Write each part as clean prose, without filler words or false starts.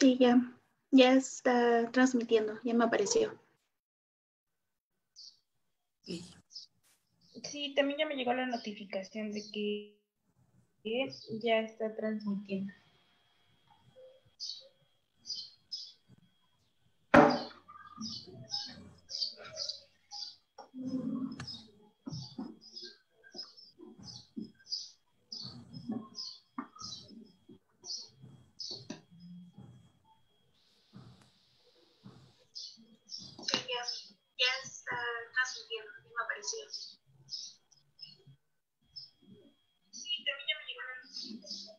Sí, ya está transmitiendo, ya me apareció. Sí, también ya me llegó la notificación de que ya está transmitiendo. Sí, ya está transmitiendo, ya me apareció. Sí, también ya me llegó la notificación.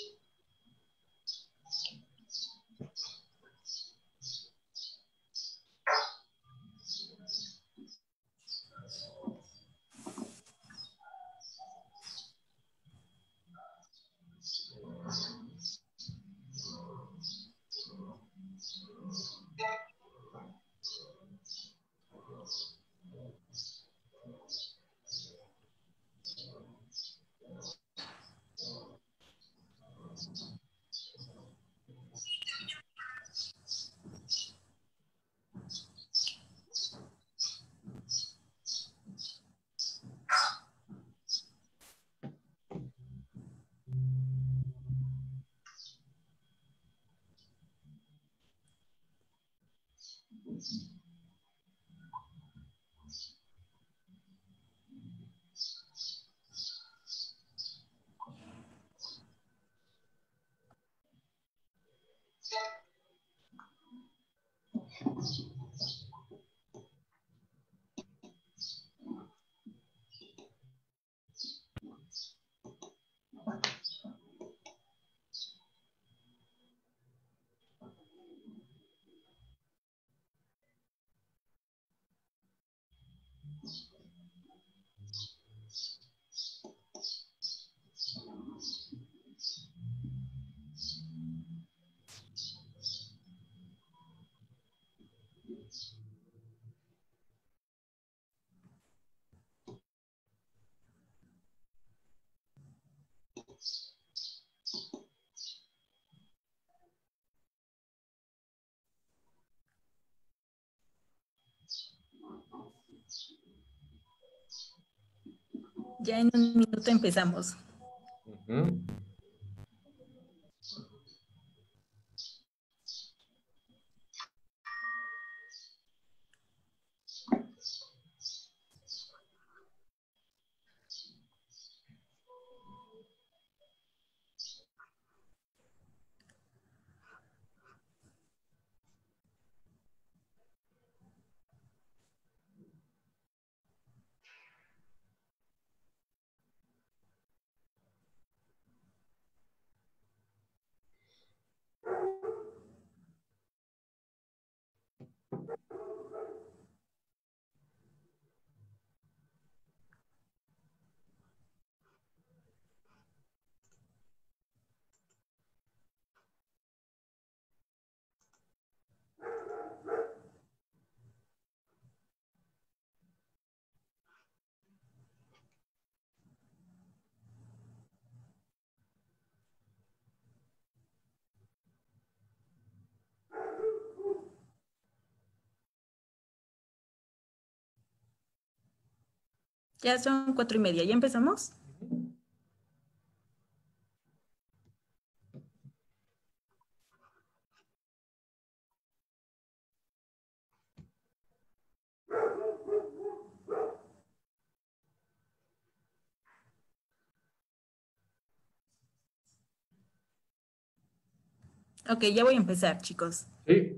Ya en un minuto empezamos. Ya son 4:30, ¿ya empezamos? Ok, ya voy a empezar, chicos. Sí.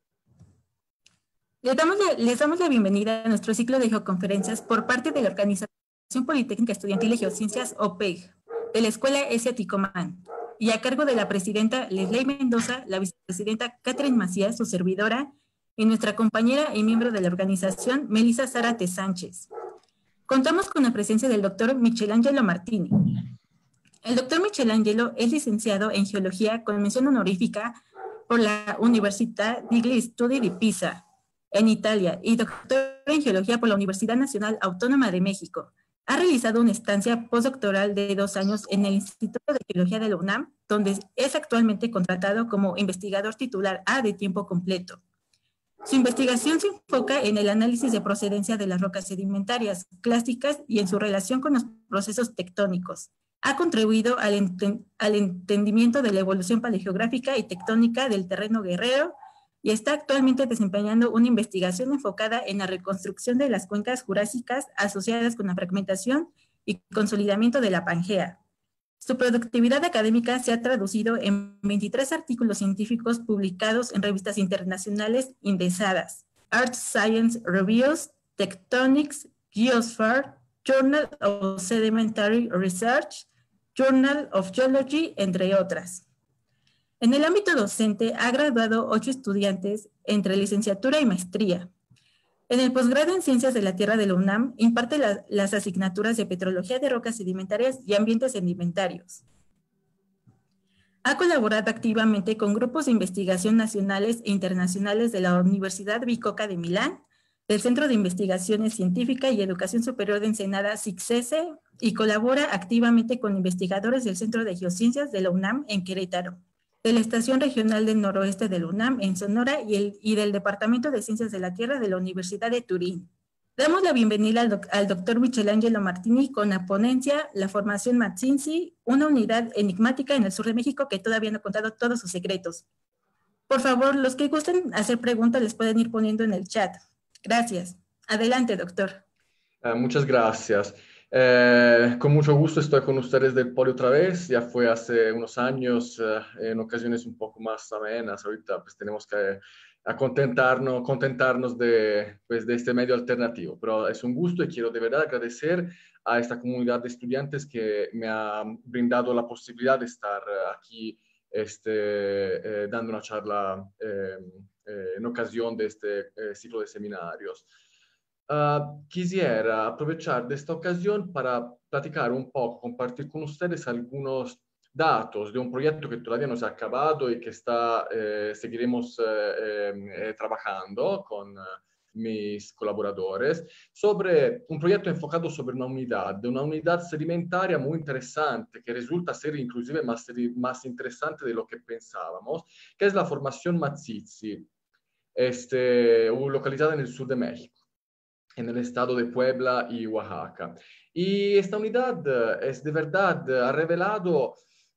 Les damos la bienvenida a nuestro ciclo de geoconferencias por parte de la Organización Politécnica Estudiantil de Geociencias, OPEG, de la Escuela S. Ticomán, y a cargo de la presidenta Leslie Mendoza, la vicepresidenta Catherine Macías, su servidora, y nuestra compañera y miembro de la organización, Melissa Zárate Sánchez. Contamos con la presencia del doctor Michelangelo Martini. El doctor Michelangelo es licenciado en Geología con mención honorífica por la Università degli Studi di Pisa, en Italia, y doctor en Geología por la Universidad Nacional Autónoma de México. Ha realizado una estancia postdoctoral de 2 años en el Instituto de Geología de la UNAM donde es actualmente contratado como investigador titular A de tiempo completo. Su investigación se enfoca en el análisis de procedencia de las rocas sedimentarias clásicas y en su relación con los procesos tectónicos. Ha contribuido al entendimiento de la evolución paleogeográfica y tectónica del terreno guerrero y está actualmente desempeñando una investigación enfocada en la reconstrucción de las cuencas jurásicas asociadas con la fragmentación y consolidamiento de la Pangea. Su productividad académica se ha traducido en 23 artículos científicos publicados en revistas internacionales indexadas: Earth Science Reviews, Tectonics, Geosphere, Journal of Sedimentary Research, Journal of Geology, entre otras. En el ámbito docente ha graduado 8 estudiantes entre licenciatura y maestría. En el posgrado en Ciencias de la Tierra de la UNAM imparte las asignaturas de Petrología de Rocas Sedimentarias y Ambientes Sedimentarios. Ha colaborado activamente con grupos de investigación nacionales e internacionales de la Universidad Bicocca de Milán, del Centro de Investigaciones Científica y Educación Superior de Ensenada, CICSESE, y colabora activamente con investigadores del Centro de Geociencias de la UNAM en Querétaro, de la Estación Regional del Noroeste de la UNAM en Sonora y del Departamento de Ciencias de la Tierra de la Universidad de Turín. Damos la bienvenida al doctor Michelangelo Martini con la ponencia La Formación Mazzizzi, una unidad enigmática en el sur de México que todavía no ha contado todos sus secretos. Por favor, los que gusten hacer preguntas les pueden ir poniendo en el chat. Gracias. Adelante, doctor. Muchas gracias. Con mucho gusto estoy con ustedes del Poli otra vez. Ya fue hace unos años, en ocasiones un poco más amenas. Ahorita pues tenemos que contentarnos de este medio alternativo. Pero es un gusto y quiero de verdad agradecer a esta comunidad de estudiantes que me ha brindado la posibilidad de estar aquí dando una charla en ocasión de este ciclo de seminarios. Quisiera aprovechar de esta ocasión para platicar un poco, compartir con ustedes algunos datos de un proyecto que todavía no se ha acabado y que seguiremos trabajando con mis colaboradores, sobre un proyecto enfocado sobre una unidad sedimentaria muy interesante, que resulta ser inclusive más interesante de lo que pensábamos, que es la formación Mazzizzi, localizada en el sur de México, en el estado de Puebla y Oaxaca. Y esta unidad de verdad ha revelado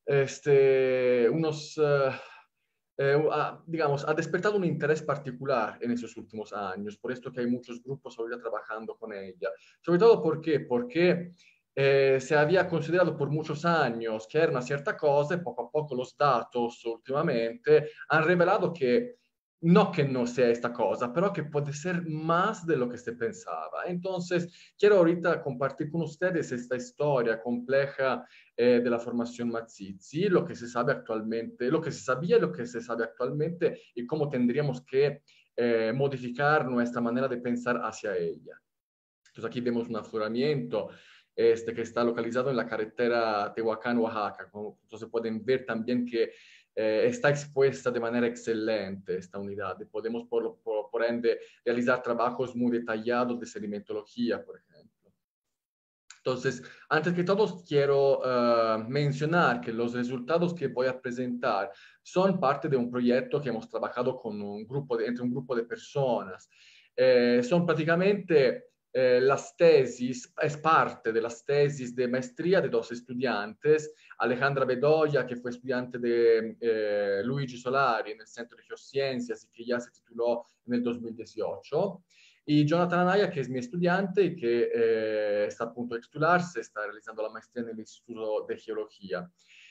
ha despertado un interés particular en esos últimos años, por esto que hay muchos grupos ahorita trabajando con ella. Sobre todo porque se había considerado por muchos años que era una cierta cosa y poco a poco los datos últimamente han revelado que no sea esta cosa, pero que puede ser más de lo que se pensaba. Entonces, quiero ahorita compartir con ustedes esta historia compleja de la formación Mazzizzi, lo que se sabe actualmente, lo que se sabía y lo que se sabe actualmente y cómo tendríamos que modificar nuestra manera de pensar hacia ella. Entonces, aquí vemos un afloramiento que está localizado en la carretera Tehuacán-Oaxaca. Entonces, pueden ver también que está expuesta de manera excelente esta unidad y podemos por ende realizar trabajos muy detallados de sedimentología, por ejemplo. Entonces, antes que todo, quiero mencionar que los resultados que voy a presentar son parte de un proyecto que hemos trabajado con entre un grupo de personas. Son prácticamente las tesis, es parte de las tesis de maestría de dos estudiantes, Alejandra Bedoya, que fue estudiante de Luigi Solari en el Centro de Geociencias y que ya se tituló en el 2018, y Jonathan Anaya, que es mi estudiante y que está a punto de titularse, está realizando la maestría en el Instituto de Geología.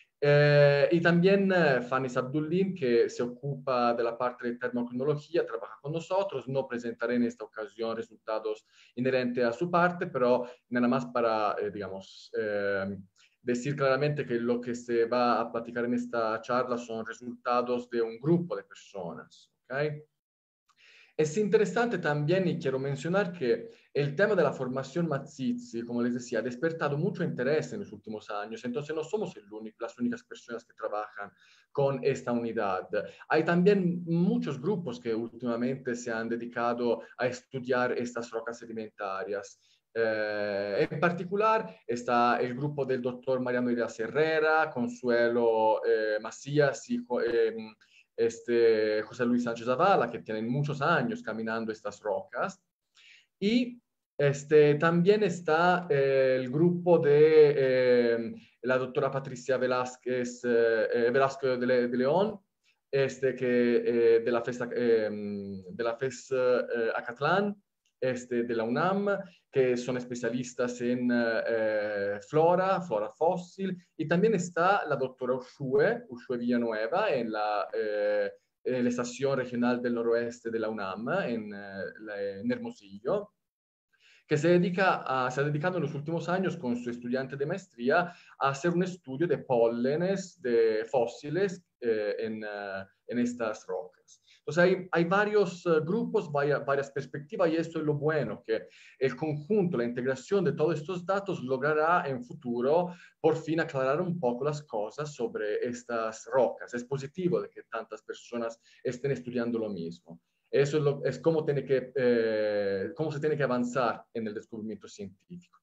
Y también Fanny Sabdullin, que se ocupa de la parte de termocronología, trabaja con nosotros. No presentaré en esta ocasión resultados inherentes a su parte, pero nada más para, decir claramente que lo que se va a platicar en esta charla son resultados de un grupo de personas. ¿Okay? Es interesante también, y quiero mencionar que el tema de la formación Mazzizzi, como les decía, ha despertado mucho interés en los últimos años, entonces no somos las únicas personas que trabajan con esta unidad. Hay también muchos grupos que últimamente se han dedicado a estudiar estas rocas sedimentarias. En particular está el grupo del doctor Mariano Elías Herrera, Consuelo Macías y José Luis Sánchez Zavala, que tienen muchos años caminando estas rocas. Y también está el grupo de la doctora Patricia Velázquez, Velasco de León, de la FES Acatlán, de la UNAM, que son especialistas en flora fósil, y también está la doctora Ushue Villanueva en la estación regional del noroeste de la UNAM, en Hermosillo, que se ha dedicado en los últimos años con su estudiante de maestría a hacer un estudio de pólenes de fósiles en estas rocas. Entonces hay varios grupos, varias perspectivas, y esto es lo bueno, que el conjunto, la integración de todos estos datos logrará en futuro por fin aclarar un poco las cosas sobre estas rocas. Es positivo de que tantas personas estén estudiando lo mismo. Eso es cómo se tiene que avanzar en el descubrimiento científico.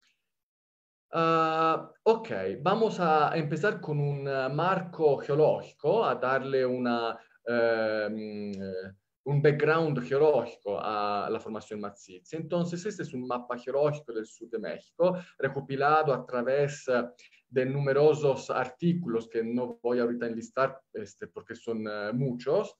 Ok, vamos a empezar con un marco geológico, a darle un background geológico a la formación maciza. Entonces, este es un mapa geológico del sur de México, recopilado a través de numerosos artículos que no voy ahorita a enlistar porque son muchos.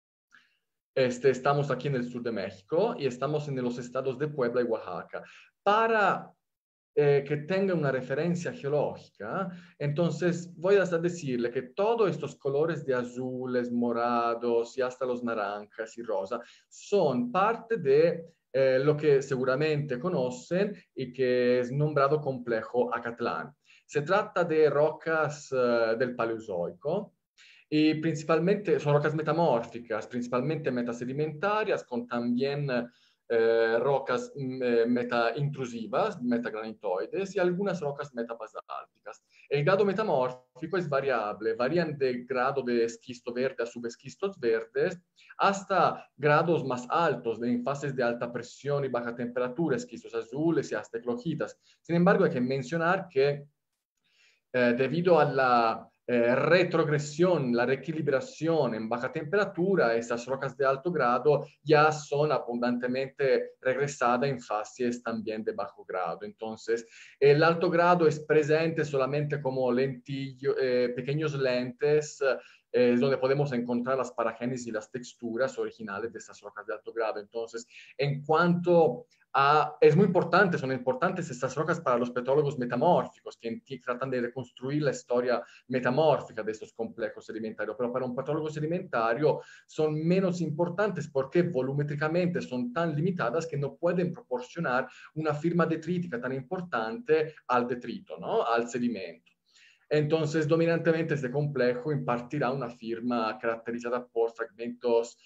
Estamos aquí en el sur de México y estamos en los estados de Puebla y Oaxaca. Para que tenga una referencia geológica, entonces voy a decirle que todos estos colores de azules, morados y hasta los naranjas y rosa son parte de lo que seguramente conocen y que es nombrado complejo Acatlán. Se trata de rocas del Paleozoico, y principalmente son rocas metamórficas, principalmente metasedimentarias, con también rocas metaintrusivas, metagranitoides, y algunas rocas metabasálticas. El grado metamórfico es variable, varían de grado de esquisto verde a subesquistos verdes hasta grados más altos en fases de alta presión y baja temperatura, esquistos azules y hasta eclogitas. Sin embargo, hay que mencionar que debido a la retrogresión, la reequilibración en baja temperatura, estas rocas de alto grado ya son abundantemente regresadas en fases también de bajo grado. Entonces, el alto grado es presente solamente como pequeños lentes donde podemos encontrar las paragénesis y las texturas originales de estas rocas de alto grado. Entonces, en cuanto es muy importante, son importantes estas rocas para los petrólogos metamórficos, que tratan de reconstruir la historia metamórfica de estos complejos sedimentarios, pero para un petrólogo sedimentario son menos importantes porque volumétricamente son tan limitadas que no pueden proporcionar una firma detrítica tan importante al detrito, ¿no? Al sedimento. Entonces, dominantemente este complejo impartirá una firma caracterizada por fragmentos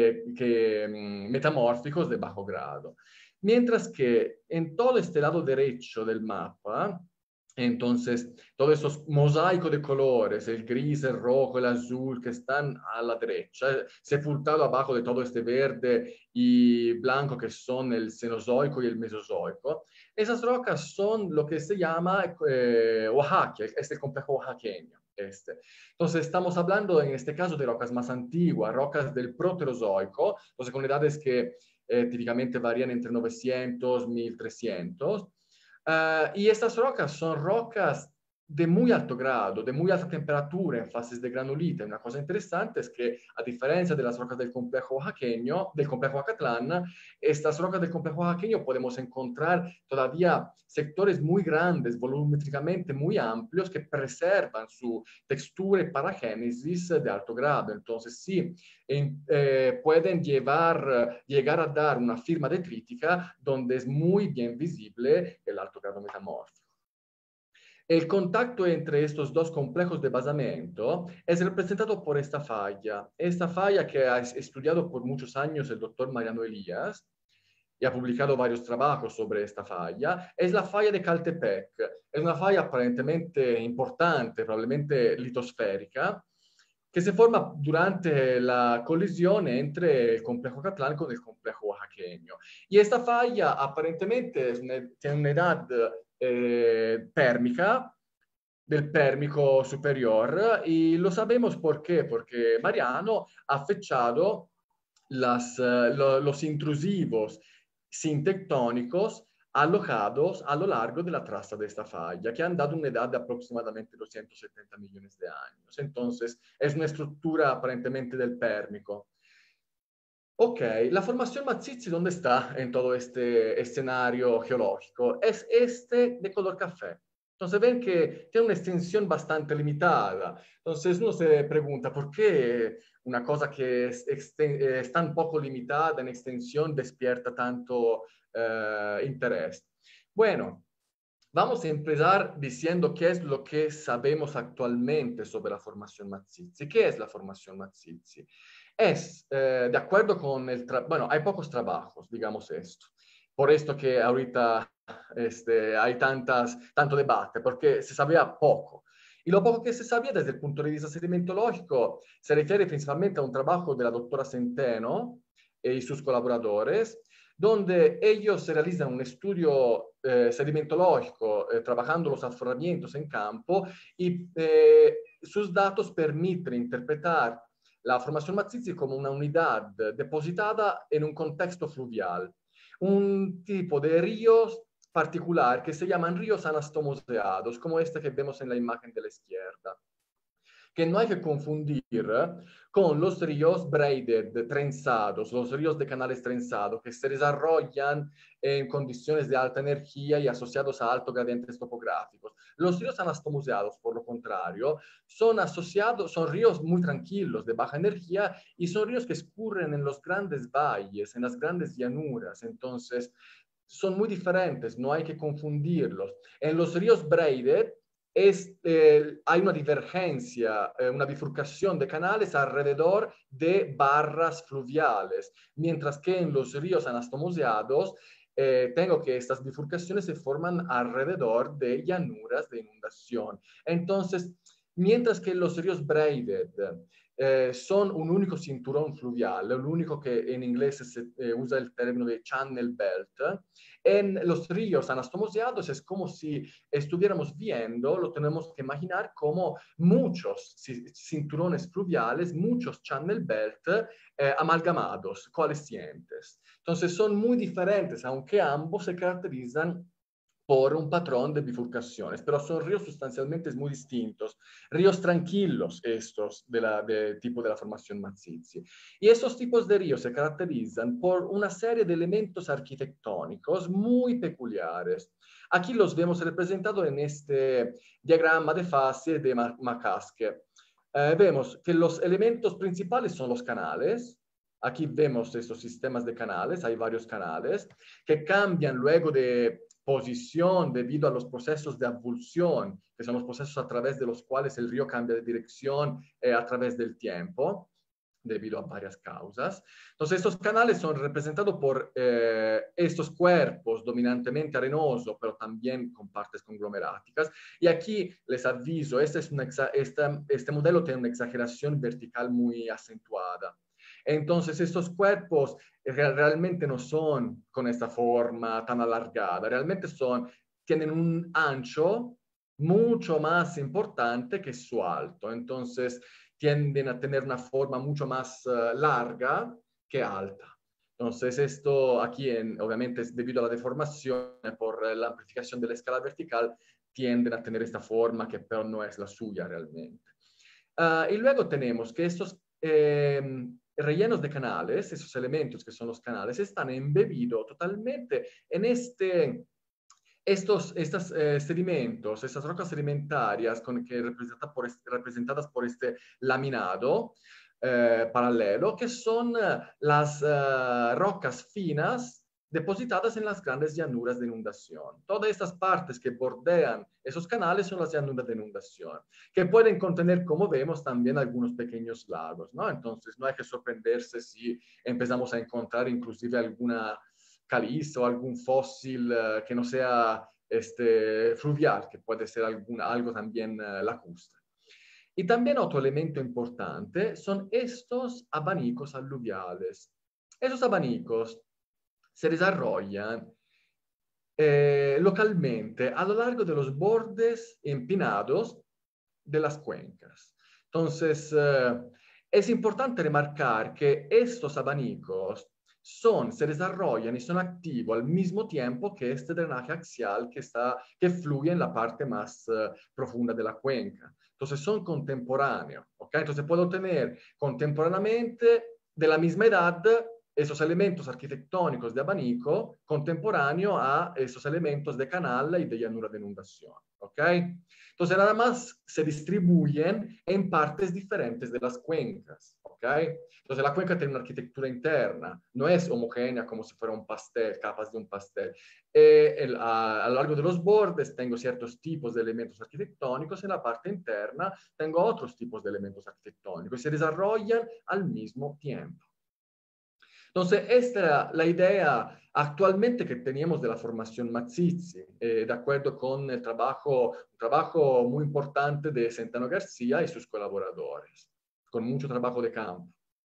metamórficos de bajo grado. Mientras que en todo este lado derecho del mapa, entonces, todos estos mosaicos de colores, el gris, el rojo, el azul, que están a la derecha, sepultado abajo de todo este verde y blanco que son el Cenozoico y el Mesozoico, esas rocas son lo que se llama Oaxaca, el complejo oaxaqueño. Entonces, estamos hablando en este caso de rocas más antiguas, rocas del Proterozoico, entonces con edades que típicamente varían entre 900 y 1300. Y estas rocas son rocas de muy alto grado, de muy alta temperatura en fases de granulita. Una cosa interesante es que, a diferencia de las rocas del complejo oaxaqueño, del complejo Acatlán, estas rocas del complejo oaxaqueño podemos encontrar todavía sectores muy grandes, volumétricamente muy amplios, que preservan su textura y paragénesis de alto grado. Entonces, sí, pueden llegar a dar una firma detrítica donde es muy bien visible el alto grado metamórfico. El contacto entre estos dos complejos de basamento es representado por esta falla que ha estudiado por muchos años el doctor Mariano Elías y ha publicado varios trabajos sobre esta falla. Es la falla de Caltepec. Es una falla aparentemente importante, probablemente litosférica, que se forma durante la colisión entre el complejo Catlán con el complejo oaxaqueño. Y esta falla aparentemente tiene una edad térmica del Pérmico superior, y lo sabemos por qué, porque Mariano ha fechado los intrusivos sintectónicos alojados a lo largo de la traza de esta falla, que han dado una edad de aproximadamente 270 millones de años. Entonces, es una estructura aparentemente del Pérmico. Ok, la formación Mazizi, ¿dónde está en todo este escenario geológico? Es este de color café. Entonces ven que tiene una extensión bastante limitada. Entonces uno se pregunta, ¿por qué una cosa que es tan poco limitada en extensión despierta tanto interés? Bueno, vamos a empezar diciendo qué es lo que sabemos actualmente sobre la formación Mazizi. ¿Qué es la formación Mazizi? Es, de acuerdo con bueno, hay pocos trabajos, digamos esto. Por esto que ahorita hay tanto debate, porque se sabía poco. Y lo poco que se sabía desde el punto de vista sedimentológico se refiere principalmente a un trabajo de la doctora Centeno y sus colaboradores, donde ellos realizan un estudio sedimentológico trabajando los afloramientos en campo, y sus datos permiten interpretar la formación Mazizi como una unidad depositada en un contexto fluvial, un tipo de ríos particular que se llaman ríos anastomoseados, como este que vemos en la imagen de la izquierda, que no hay que confundir con los ríos braided, trenzados, los ríos de canales trenzados, que se desarrollan en condiciones de alta energía y asociados a altos gradientes topográficos. Los ríos anastomoseados, por lo contrario, son ríos muy tranquilos, de baja energía, y son ríos que escurren en los grandes valles, en las grandes llanuras. Entonces, son muy diferentes, no hay que confundirlos. En los ríos braided hay una divergencia, una bifurcación de canales alrededor de barras fluviales, mientras que en los ríos anastomoseados tengo que estas bifurcaciones se forman alrededor de llanuras de inundación. Entonces, mientras que los ríos braided son un único cinturón fluvial, el único que en inglés se usa el término de channel belt, en los ríos anastomoseados es como si estuviéramos viendo, lo tenemos que imaginar como muchos cinturones fluviales, muchos channel belt amalgamados, coalescientes. Entonces son muy diferentes, aunque ambos se caracterizan por un patrón de bifurcaciones, pero son ríos sustancialmente muy distintos, ríos tranquilos estos de tipo de la formación Mazizi. Y esos tipos de ríos se caracterizan por una serie de elementos arquitectónicos muy peculiares. Aquí los vemos representados en este diagrama de fase de McCaskill. Vemos que los elementos principales son los canales. Aquí vemos estos sistemas de canales, hay varios canales que cambian luego de posición debido a los procesos de avulsión, que son los procesos a través de los cuales el río cambia de dirección a través del tiempo, debido a varias causas. Entonces, estos canales son representados por estos cuerpos dominantemente arenosos, pero también con partes conglomeráticas. Y aquí les aviso, este modelo tiene una exageración vertical muy acentuada. Entonces, estos cuerpos realmente no son con esta forma tan alargada, realmente tienen un ancho mucho más importante que su alto. Entonces, tienden a tener una forma mucho más larga que alta. Entonces, esto aquí, obviamente, es debido a la deformación por la amplificación de la escala vertical, tienden a tener esta forma que pero no es la suya realmente. Y luego tenemos que estos rellenos de canales, esos elementos que son los canales, están embebidos totalmente en estos sedimentos, estas rocas sedimentarias representadas por este laminado paralelo, que son las rocas finas depositadas en las grandes llanuras de inundación. Todas estas partes que bordean esos canales son las llanuras de inundación, que pueden contener, como vemos, también algunos pequeños lagos, ¿no? Entonces, no hay que sorprenderse si empezamos a encontrar inclusive alguna caliza o algún fósil que no sea fluvial, que puede ser algo también lacustre. Y también otro elemento importante son estos abanicos aluviales. Esos abanicos se desarrollan localmente a lo largo de los bordes empinados de las cuencas. Entonces, es importante remarcar que estos abanicos se desarrollan y son activos al mismo tiempo que este drenaje axial que fluye en la parte más profunda de la cuenca. Entonces, son contemporáneos, ¿ok? Entonces, puedo tener contemporáneamente de la misma edad esos elementos arquitectónicos de abanico contemporáneo a esos elementos de canal y de llanura de inundación, ¿ok? Entonces, nada más se distribuyen en partes diferentes de las cuencas, ¿ok? Entonces, la cuenca tiene una arquitectura interna, no es homogénea como si fuera un pastel, capas de un pastel. A lo largo de los bordes tengo ciertos tipos de elementos arquitectónicos, en la parte interna tengo otros tipos de elementos arquitectónicos y se desarrollan al mismo tiempo. Entonces, esta era la idea actualmente que teníamos de la formación Mazzizzi, de acuerdo con un trabajo muy importante de Centeno García y sus colaboradores, con mucho trabajo de campo.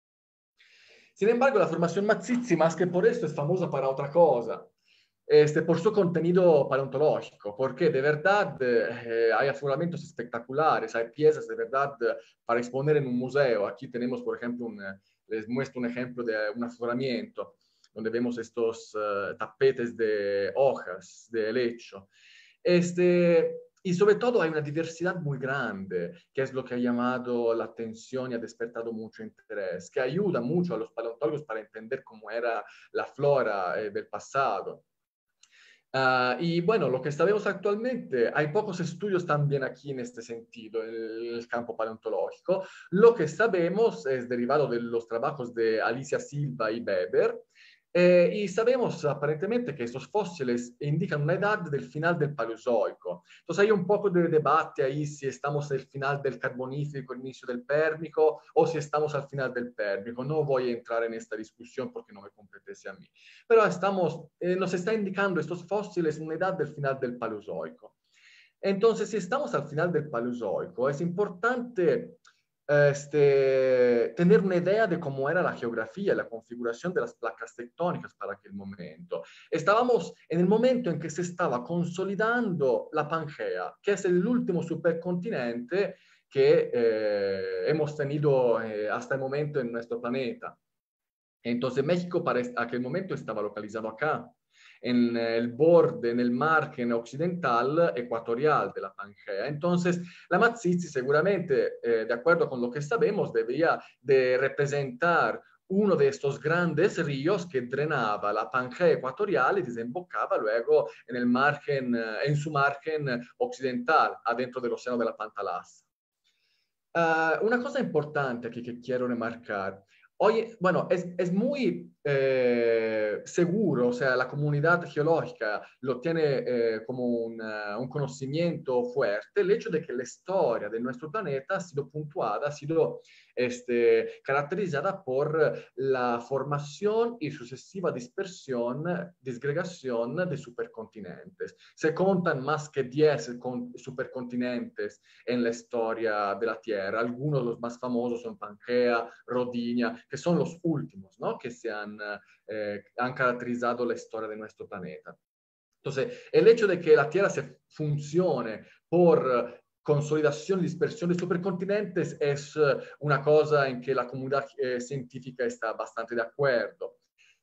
Sin embargo, la formación Mazzizzi, más que por esto, es famosa para otra cosa, por su contenido paleontológico, porque de verdad hay afloramientos espectaculares, hay piezas de verdad para exponer en un museo. Aquí tenemos, por ejemplo, les muestro un ejemplo de un afloramiento, donde vemos estos tapetes de hojas, de helecho. Y sobre todo hay una diversidad muy grande, que es lo que ha llamado la atención y ha despertado mucho interés, que ayuda mucho a los paleontólogos para entender cómo era la flora del pasado. Y bueno, lo que sabemos actualmente, hay pocos estudios también aquí en este sentido, en el campo paleontológico. Lo que sabemos es derivado de los trabajos de Alicia Silva y Weber, y sabemos aparentemente que estos fósiles indican una edad del final del Paleozoico. Entonces hay un poco de debate ahí si estamos al final del Carbonífero, inicio del Pérmico, o si estamos al final del Pérmico. No voy a entrar en esta discusión porque no me compete a mí. Pero nos está indicando estos fósiles una edad del final del Paleozoico. Entonces, si estamos al final del Paleozoico, es importante tener una idea de cómo era la geografía, la configuración de las placas tectónicas para aquel momento. Estábamos en el momento en que se estaba consolidando la Pangea, que es el último supercontinente que hemos tenido hasta el momento en nuestro planeta. Entonces México para aquel momento estaba localizado acá, en el borde, en el margen occidental ecuatorial de la Pangea. Entonces, la Mazzizzi seguramente, de acuerdo con lo que sabemos, debería de representar uno de estos grandes ríos que drenaba la Pangea ecuatorial y desembocaba luego en su margen occidental, adentro del océano de la Pantalassa. Una cosa importante aquí que quiero remarcar. Hoy, bueno, es muy seguro, o sea, la comunidad geológica lo tiene como un conocimiento fuerte, el hecho de que la historia de nuestro planeta ha sido puntuada, ha sido caracterizada por la formación y sucesiva dispersión, disgregación de supercontinentes. Se contan más que 10 supercontinentes en la historia de la Tierra. Algunos de los más famosos son Pangea, Rodinia, que son los últimos, ¿no? Que han caracterizado la historia de nuestro planeta. Entonces, el hecho de que la Tierra se funcione por consolidación y dispersión de supercontinentes es una cosa en que la comunidad científica está bastante de acuerdo.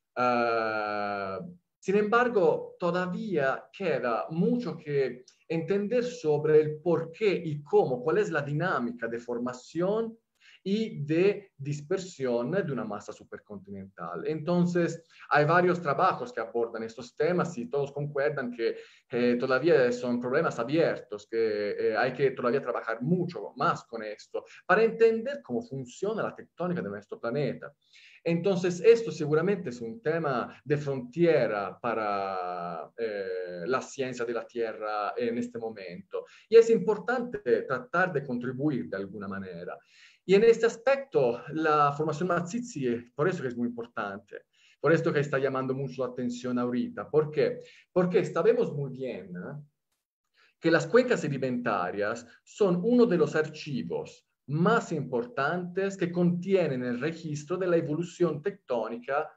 Sin embargo, todavía queda mucho que entender sobre el por qué y cómo, cuál es la dinámica de formación y de dispersión de una masa supercontinental. Entonces, hay varios trabajos que abordan estos temas y todos concuerdan que todavía son problemas abiertos, que hay que todavía trabajar mucho más con esto para entender cómo funciona la tectónica de nuestro planeta. Entonces, esto seguramente es un tema de frontera para la ciencia de la Tierra en este momento. Y es importante tratar de contribuir de alguna manera. Y en este aspecto, la formación Mazzizzi, por eso que es muy importante, por esto que está llamando mucho la atención ahorita. ¿Por qué? Porque sabemos muy bien que las cuencas sedimentarias son uno de los archivos más importantes que contienen el registro de la evolución tectónica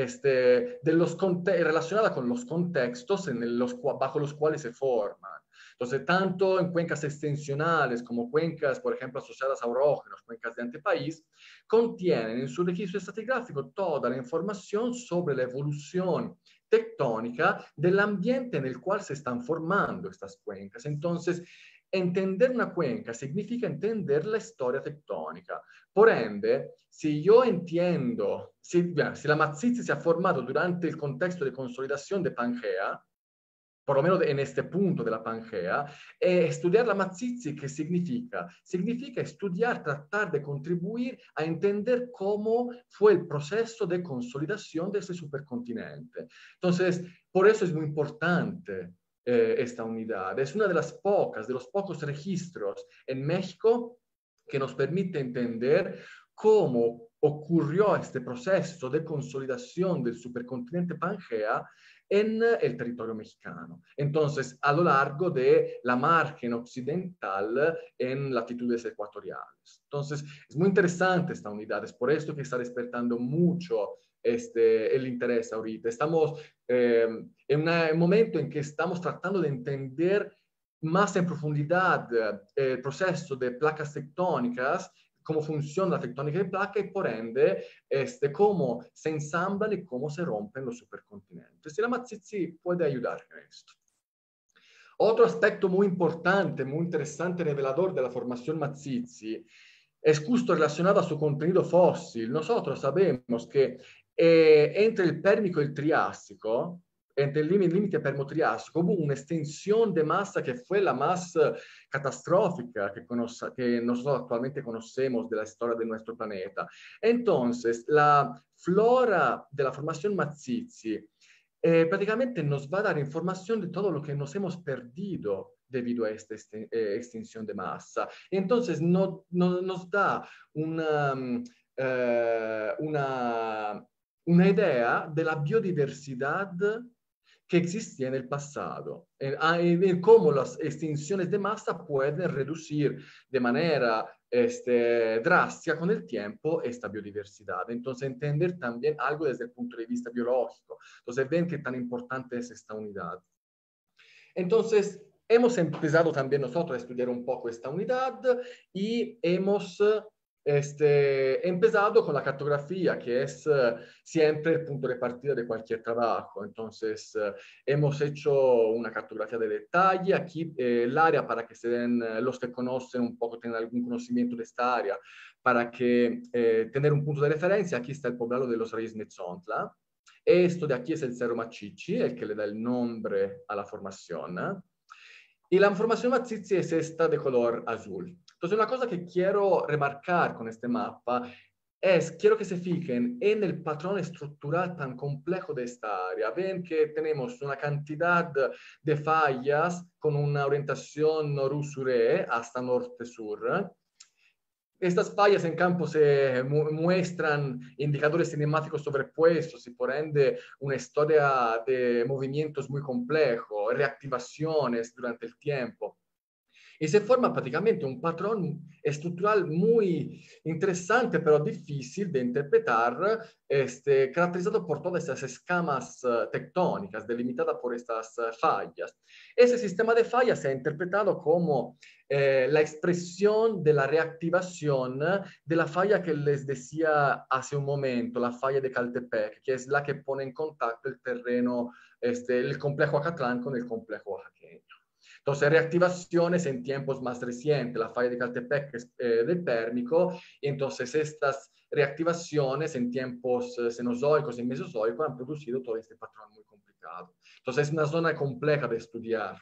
relacionada con los contextos bajo los cuales se forman. Entonces, tanto en cuencas extensionales como cuencas, por ejemplo, asociadas a orógenos, cuencas de antepaís, contienen en su registro estratigráfico toda la información sobre la evolución tectónica del ambiente en el cual se están formando estas cuencas. Entonces, entender una cuenca significa entender la historia tectónica. Por ende, si yo entiendo, si la Mazizi se ha formado durante el contexto de consolidación de Pangea, por lo menos en este punto de la Pangea, estudiar la Mazizi, ¿qué significa? Significa estudiar, tratar de contribuir a entender cómo fue el proceso de consolidación de ese supercontinente. Entonces, por eso es muy importante esta unidad. Es una de los pocos registros en México que nos permite entender cómo ocurrió este proceso de consolidación del supercontinente Pangea en el territorio mexicano. Entonces, a lo largo de la margen occidental en latitudes ecuatoriales. Entonces, es muy interesante esta unidad. Es por esto que está despertando mucho el interés ahorita. Estamos en un momento en que estamos tratando de entender más en profundidad el proceso de placas tectónicas, cómo funciona la tectónica de placa y por ende cómo se ensamblan y cómo se rompen los supercontinentes. Y la Mazizi puede ayudar en esto. Otro aspecto muy importante, muy interesante, revelador de la formación Mazizi es justo relacionado a su contenido fósil. Nosotros sabemos que entre el Pérmico y el Triásico, entre el límite permotriásico, hubo una extensión de masa que fue la más catastrófica que nosotros actualmente conocemos de la historia de nuestro planeta. Entonces, la flora de la formación Mazizi prácticamente nos va a dar información de todo lo que nos hemos perdido debido a esta extinción de masa. Entonces, nos da una idea de la biodiversidad que existía en el pasado, en cómo las extinciones de masa pueden reducir de manera drástica con el tiempo esta biodiversidad. Entonces, entender también algo desde el punto de vista biológico. Entonces, ven qué tan importante es esta unidad. Entonces, hemos empezado también nosotros a estudiar un poco esta unidad y hemos empezado con la cartografía, que es siempre el punto de partida de cualquier trabajo. Entonces, hemos hecho una cartografía de detalle. Aquí el área, para que se den los que conocen un poco, tengan algún conocimiento de esta área, para que tener un punto de referencia, aquí está el poblado de los Reyes Metzontla. Esto de aquí es el Cerro Machichi, el que le da el nombre a la formación. Y la formación Mazizi es esta de color azul. Entonces, una cosa que quiero remarcar con este mapa es, quiero que se fijen en el patrón estructural tan complejo de esta área. Ven que tenemos una cantidad de fallas con una orientación nor-sur hasta norte-sur. Estas fallas en campo se muestran indicadores cinemáticos sobrepuestos y por ende una historia de movimientos muy complejo, reactivaciones durante el tiempo. Y se forma prácticamente un patrón estructural muy interesante, pero difícil de interpretar, caracterizado por todas estas escamas tectónicas, delimitada por estas fallas. Ese sistema de fallas se ha interpretado como la expresión de la reactivación de la falla que les decía hace un momento, la falla de Caltepec, que es la que pone en contacto el terreno, el complejo Acatlán con el complejo oaxaqueño. Entonces, reactivaciones en tiempos más recientes, la falla de Caltepec del Pérmico, y entonces estas reactivaciones en tiempos cenozoicos y mesozoicos han producido todo este patrón muy complicado. Entonces, es una zona compleja de estudiar.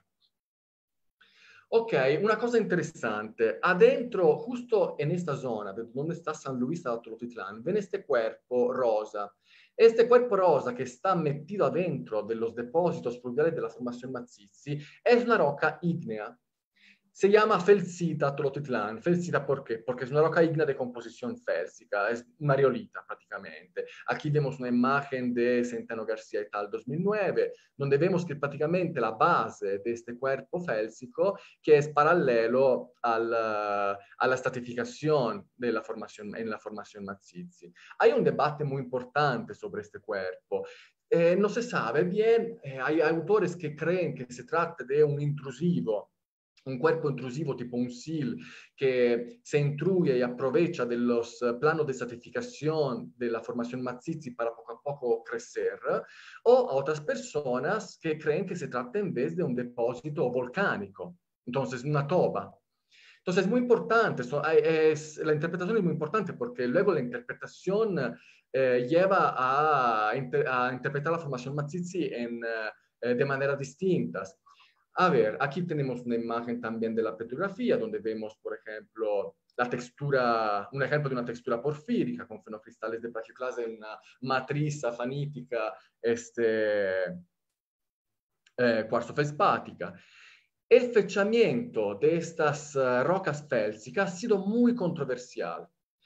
Ok, una cosa interesante. Adentro, justo en esta zona, donde está San Luis Atotitlán, ven este cuerpo rosa. Este cuerpo rosa que está metido adentro de los depósitos fluviales de la formación Mazizi es una roca ígnea. se llama Felsita Tolotitlan. Felsita, ¿por qué? Porque es una roca ígnea de composición félsica, es una riolita prácticamente. Aquí vemos una imagen de Centeno García et al. 2009, donde vemos que prácticamente la base de este cuerpo félsico, que es paralelo a la estratificación de en la formación Mazizi. Hay un debate muy importante sobre este cuerpo. No se sabe bien, hay autores que creen que se trata de un cuerpo intrusivo tipo un SIL que se intruye y aprovecha de los planos de estratificación de la formación Mazizi para poco a poco crecer, o a otras personas que creen que se trata en vez de un depósito volcánico, entonces una toba. Entonces es muy importante, la interpretación es muy importante porque luego la interpretación lleva a interpretar la formación Mazizi de maneras distintas. A ver, aquí tenemos una imagen también de la petrografía, donde vemos, por ejemplo, la textura, un ejemplo de una textura porfírica con fenocristales de plagioclase en una matriz afanítica cuarzo felspática. El fechamiento de estas rocas félsicas ha sido muy controversial.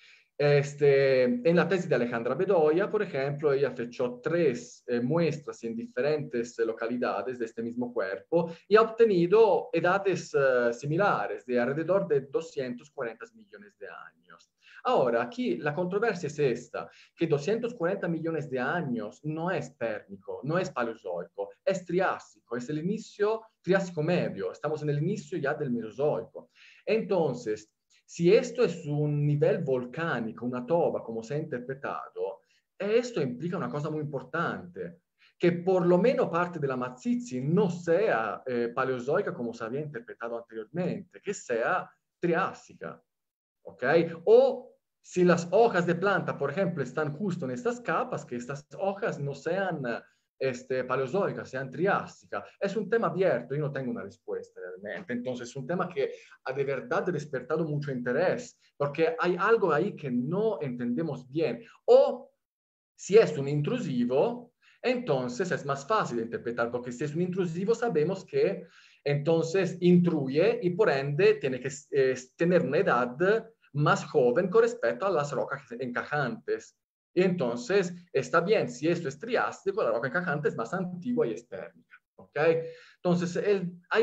En la tesis de Alejandra Bedoya, por ejemplo, ella fechó 3 muestras en diferentes localidades de este mismo cuerpo y ha obtenido edades similares de alrededor de 240 millones de años. Ahora, aquí la controversia es esta, que 240 millones de años no es pérmico, no es paleozoico, es triásico, es el inicio triásico medio, estamos en el inicio ya del mesozoico. Entonces, si esto es un nivel volcánico, una toba, como se ha interpretado, esto implica una cosa muy importante, que por lo menos parte de la Mazizi no sea paleozoica como se había interpretado anteriormente, que sea triásica, ¿ok? O si las hojas de planta, por ejemplo, están justo en estas capas, que estas hojas no sean paleozoicas, sean triásicas. Es un tema abierto, yo no tengo una respuesta realmente. Entonces, es un tema que ha de verdad despertado mucho interés, porque hay algo ahí que no entendemos bien. O si es un intrusivo, entonces es más fácil de interpretar, porque si es un intrusivo sabemos que entonces intruye y por ende tiene que tener una edad más joven con respecto a las rocas encajantes. Y entonces está bien, si esto es triásico, la roca encajante es más antigua y es térmica. ¿Okay? Entonces hay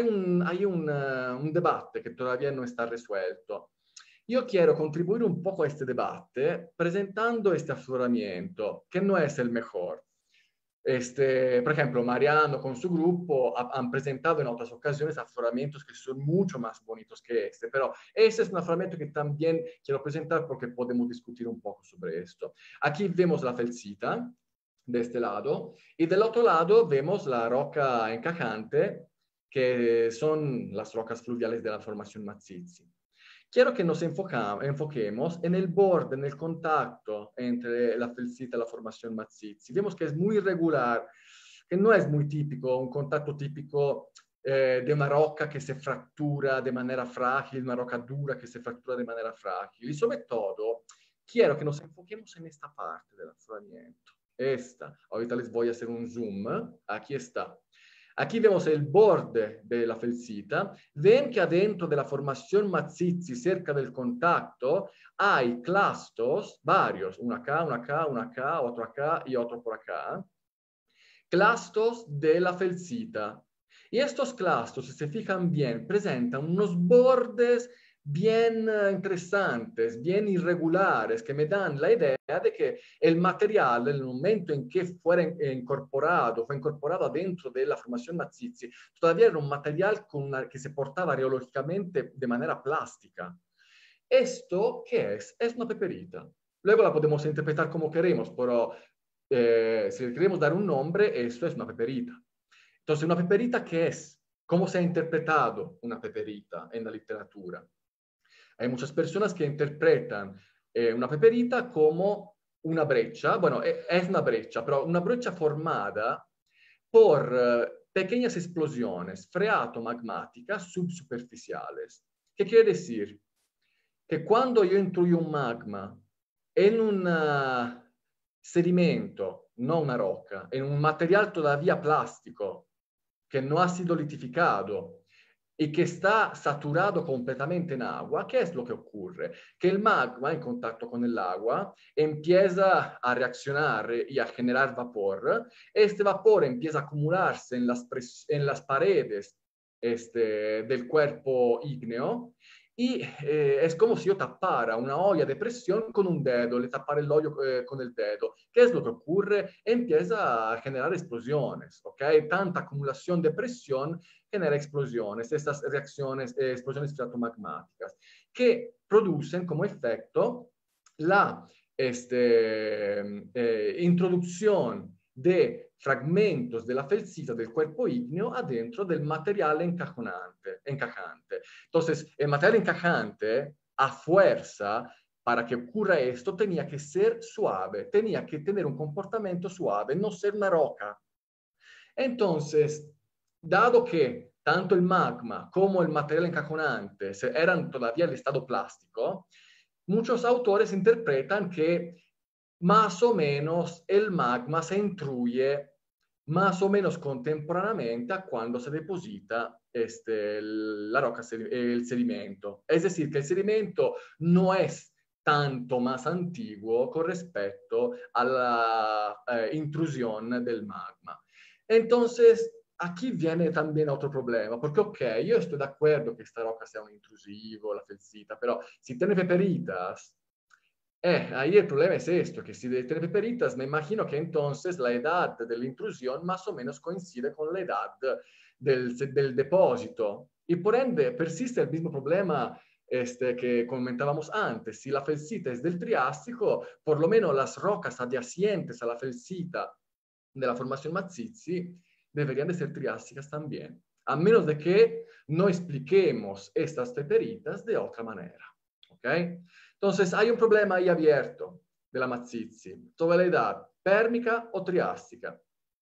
un debate que todavía no está resuelto. Yo quiero contribuir un poco a este debate presentando este afloramiento, que no es el mejor. Por ejemplo, Mariano con su grupo han presentado en otras ocasiones afloramientos que son mucho más bonitos que este, pero ese es un afloramiento que también quiero presentar porque podemos discutir un poco sobre esto. Aquí vemos la felsita de este lado y del otro lado vemos la roca encajante, que son las rocas fluviales de la formación Mazizi. Quiero que nos enfoquemos en el borde, en el contacto entre la felsita y la formación Mazizi. Vemos que es muy irregular, que no es muy típico, un contacto típico de una roca que se fractura de manera frágil, una roca dura que se fractura de manera frágil. Y sobre todo, quiero que nos enfoquemos en esta parte del afloramiento. Esta, ahorita les voy a hacer un zoom, aquí está. Aquí vemos el borde de la felsita. Ven que adentro de la formación Mazizi, cerca del contacto, hay clastos varios, uno acá, otro acá y otro por acá. Clastos de la felsita. Y estos clastos, si se fijan bien, presentan unos bordes bien interesantes, bien irregulares, que me dan la idea de que el material, en el momento en que fue incorporado dentro de la formación Mazizi, todavía era un material que se portaba reológicamente de manera plástica. ¿Esto qué es? Es una peperita. Luego la podemos interpretar como queremos, pero si le queremos dar un nombre, esto es una peperita. Entonces, ¿una peperita qué es? ¿Cómo se ha interpretado una peperita en la literatura? Hay muchas personas que interpretan una peperita como una brecha, bueno, es una brecha, pero una brecha formada por pequeñas explosiones freato-magmáticas subsuperficiales. ¿Qué quiere decir? Que cuando yo intruyo un magma en un sedimento, no una roca, en un material todavía plástico que no ha sido litificado, y que está saturado completamente en agua, ¿qué es lo que ocurre? Que el magma en contacto con el agua empieza a reaccionar y a generar vapor. Este vapor empieza a acumularse en las paredes del cuerpo ígneo y es como si yo tapara una olla de presión con un dedo, le tapara el hoyo con el dedo. ¿Qué es lo que ocurre? Empieza a generar explosiones, ¿ok? Tanta acumulación de presión genera explosiones, estas reacciones, explosiones estratomagmáticas, que producen como efecto la introducción de fragmentos de la felsita del cuerpo ígneo adentro del material encajante. Entonces, el material encajante, a fuerza, para que ocurra esto, tenía que ser suave, tenía que tener un comportamiento suave, no ser una roca. Entonces, dado que tanto el magma como el material encajonante eran todavía en estado plástico, muchos autores interpretan que más o menos el magma se intruye más o menos contemporáneamente a cuando se deposita la roca, el sedimento. Es decir, que el sedimento no es tanto más antiguo con respecto a la intrusión del magma. Entonces, aquí viene también otro problema, porque ok, yo estoy de acuerdo que esta roca sea un intrusivo, la felsita, pero si tiene peperitas, ahí el problema es esto, que si tiene peperitas, me imagino que entonces la edad de la intrusión más o menos coincide con la edad del depósito. Y por ende persiste el mismo problema que comentábamos antes. Si la felsita es del Triásico, por lo menos las rocas adyacentes a la felsita de la formación Mazizi deberían de ser triásicas también, a menos de que no expliquemos estas peperitas de otra manera. ¿Ok? Entonces, hay un problema ahí abierto de la Mazizi sobre la edad pérmica o triásica,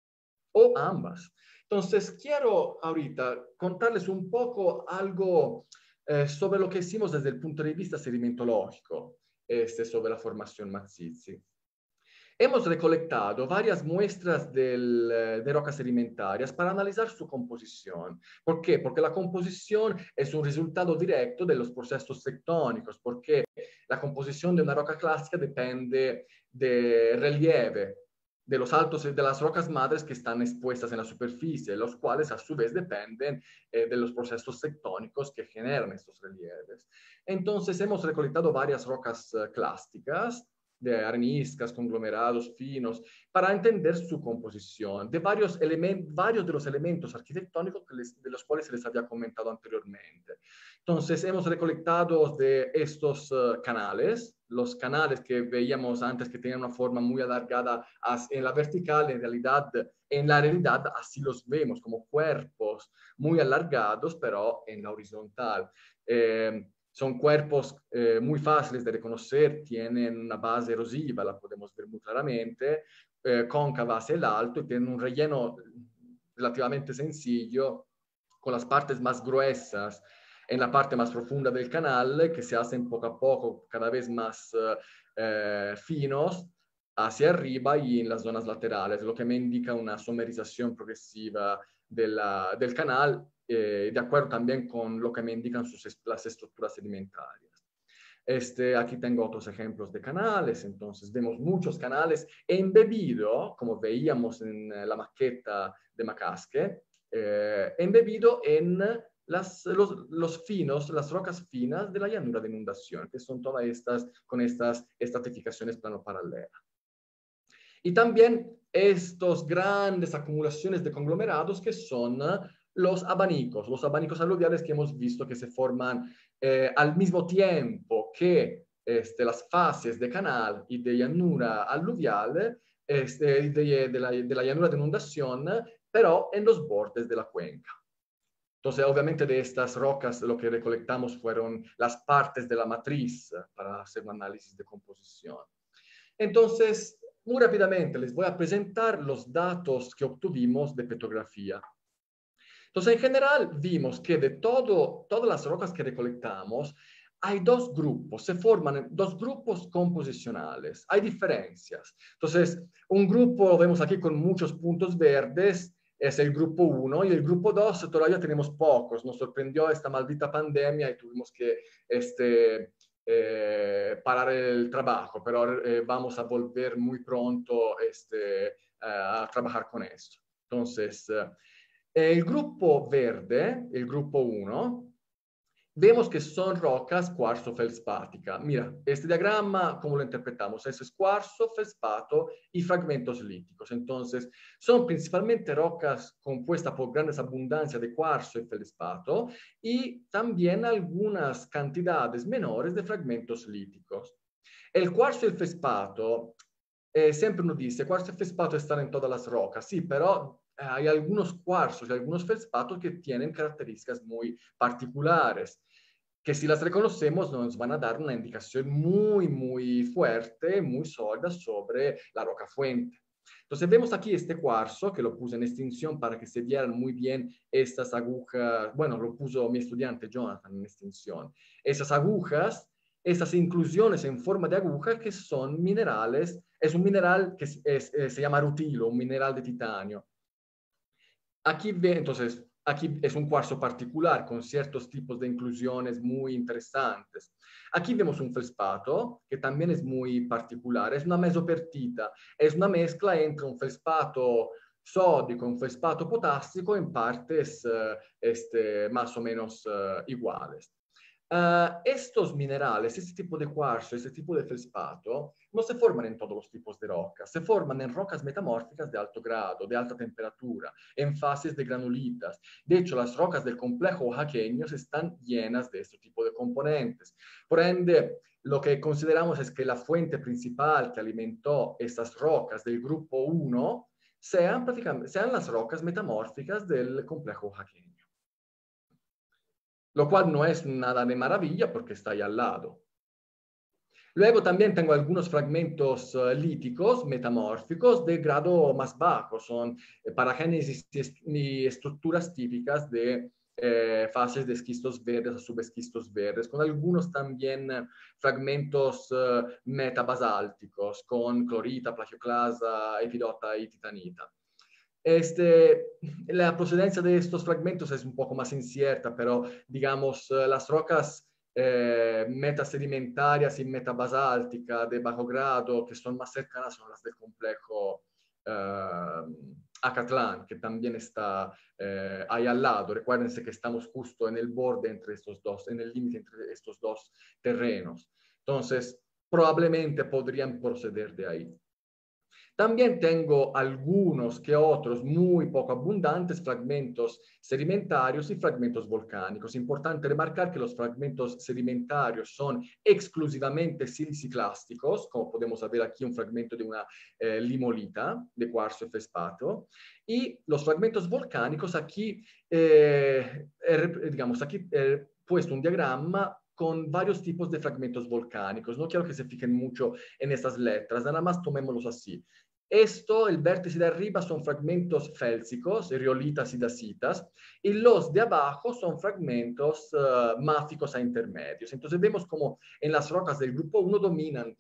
o ambas. Entonces, quiero ahorita contarles un poco algo sobre lo que hicimos desde el punto de vista sedimentológico sobre la formación Mazizi. Hemos recolectado varias muestras de rocas sedimentarias para analizar su composición. ¿Por qué? Porque la composición es un resultado directo de los procesos tectónicos, porque la composición de una roca clásica depende del relieve, de los altos de las rocas madres que están expuestas en la superficie, los cuales a su vez dependen de los procesos tectónicos que generan estos relieves. Entonces hemos recolectado varias rocas clásicas, de areniscas, conglomerados finos, para entender su composición, de varios de los elementos arquitectónicos de los cuales se les había comentado anteriormente. Entonces, hemos recolectado de estos canales, los canales que veíamos antes que tenían una forma muy alargada en la vertical, en la realidad así los vemos como cuerpos muy alargados, pero en la horizontal. Son cuerpos muy fáciles de reconocer, tienen una base erosiva, la podemos ver muy claramente, cóncava hacia el alto y tienen un relleno relativamente sencillo, con las partes más gruesas en la parte más profunda del canal, que se hacen poco a poco cada vez más finos hacia arriba y en las zonas laterales, lo que me indica una somerización progresiva del canal, de acuerdo también con lo que me indican las estructuras sedimentarias. Aquí tengo otros ejemplos de canales, entonces vemos muchos canales embebido, como veíamos en la maqueta de Macasque, embebido en las rocas finas de la llanura de inundación, que son todas estas con estas estratificaciones plano-paralelas. Y también estas grandes acumulaciones de conglomerados que son los abanicos aluviales que hemos visto que se forman al mismo tiempo que las fases de canal y de llanura aluvial, de la llanura de inundación, pero en los bordes de la cuenca. Entonces, obviamente de estas rocas lo que recolectamos fueron las partes de la matriz para hacer un análisis de composición. Entonces, muy rápidamente les voy a presentar los datos que obtuvimos de petrografía. Entonces, en general, vimos que de todas las rocas que recolectamos, hay dos grupos, se forman dos grupos composicionales, hay diferencias. Entonces, un grupo, lo vemos aquí con muchos puntos verdes, es el grupo 1 y el grupo 2 todavía tenemos pocos. Nos sorprendió esta maldita pandemia y tuvimos que parar el trabajo, pero vamos a volver muy pronto a trabajar con esto. Entonces, el grupo verde, el grupo 1, vemos que son rocas cuarzo-feldspática. Mira, este diagrama, ¿cómo lo interpretamos? Es cuarzo, feldspato y fragmentos líticos. Entonces, son principalmente rocas compuestas por grandes abundancias de cuarzo y feldspato y también algunas cantidades menores de fragmentos líticos. El cuarzo y el feldspato, siempre uno dice, cuarzo y feldspato están en todas las rocas, sí, pero hay algunos cuarzos y algunos feldspatos que tienen características muy particulares, que si las reconocemos nos van a dar una indicación muy, muy fuerte, muy sólida sobre la roca fuente. Entonces vemos aquí este cuarzo, que lo puse en extinción para que se vieran muy bien estas agujas, bueno, lo puso mi estudiante Jonathan en extinción. Esas agujas, estas inclusiones en forma de aguja que son minerales, es un mineral que se llama rutilo, un mineral de titanio. Aquí entonces, aquí es un cuarzo particular con ciertos tipos de inclusiones muy interesantes. Aquí vemos un feldspato que también es muy particular, es una mesopertita, es una mezcla entre un feldspato sódico y un feldspato potásico en partes más o menos iguales. Estos minerales, este tipo de cuarzo, este tipo de feldspato, no se forman en todos los tipos de rocas, se forman en rocas metamórficas de alto grado, de alta temperatura, en fases de granulitas. De hecho, las rocas del complejo oaxaqueño están llenas de este tipo de componentes. Por ende, lo que consideramos es que la fuente principal que alimentó estas rocas del grupo 1 sean las rocas metamórficas del complejo oaxaqueño. Lo cual no es nada de maravilla porque está ahí al lado. Luego también tengo algunos fragmentos líticos metamórficos de grado más bajo, son paragénesis y estructuras típicas de fases de esquistos verdes o subesquistos verdes, con algunos también fragmentos metabasálticos, con clorita, plagioclasa, epidota y titanita. La procedencia de estos fragmentos es un poco más incierta, pero digamos, las rocas metasedimentarias y metabasálticas de bajo grado que son más cercanas son las del complejo Acatlán, que también está ahí al lado. Recuérdense que estamos justo en el borde entre estos dos, en el límite entre estos dos terrenos. Entonces, probablemente podrían proceder de ahí. También tengo algunos que otros muy poco abundantes fragmentos sedimentarios y fragmentos volcánicos. Importante remarcar que los fragmentos sedimentarios son exclusivamente siliciclásticos, como podemos ver aquí un fragmento de una limolita de cuarzo y feldspato. Y los fragmentos volcánicos, aquí, digamos, aquí he puesto un diagrama con varios tipos de fragmentos volcánicos. No quiero que se fijen mucho en estas letras, nada más tomémoslos así. Esto, el vértice de arriba son fragmentos félsicos, riolitas y dacitas, y los de abajo son fragmentos máficos a intermedios. Entonces vemos como en las rocas del grupo 1 dominan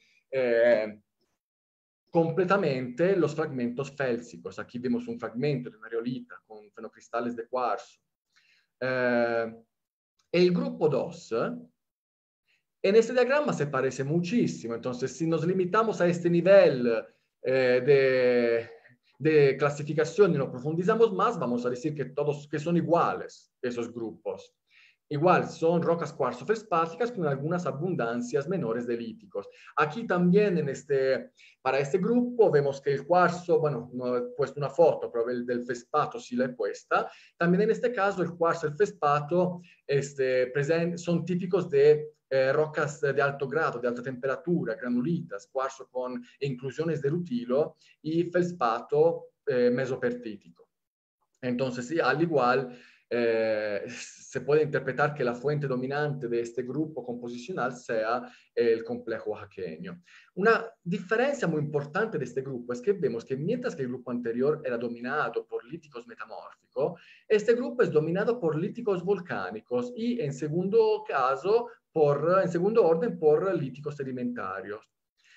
completamente los fragmentos félsicos. Aquí vemos un fragmento de una riolita con fenocristales de cuarzo. El grupo 2... en este diagrama se parece muchísimo. Entonces, si nos limitamos a este nivel de clasificación y no profundizamos más, vamos a decir que todos que son iguales esos grupos. Igual, son rocas cuarzo-felspáticas con algunas abundancias menores de líticos. Aquí también para este grupo vemos que el cuarzo, bueno, no he puesto una foto, pero el del feldspato sí la he puesta. También en este caso el cuarzo y el feldspato son típicos de rocas de alto grado, de alta temperatura, granulitas, cuarzo con inclusiones de rutilo y feldspato mesopertítico. Entonces, sí, al igual, se puede interpretar que la fuente dominante de este grupo composicional sea el complejo oaxaqueño. Una diferencia muy importante de este grupo es que vemos que mientras que el grupo anterior era dominado por líticos metamórficos, este grupo es dominado por líticos volcánicos y en segundo orden por líticos sedimentarios.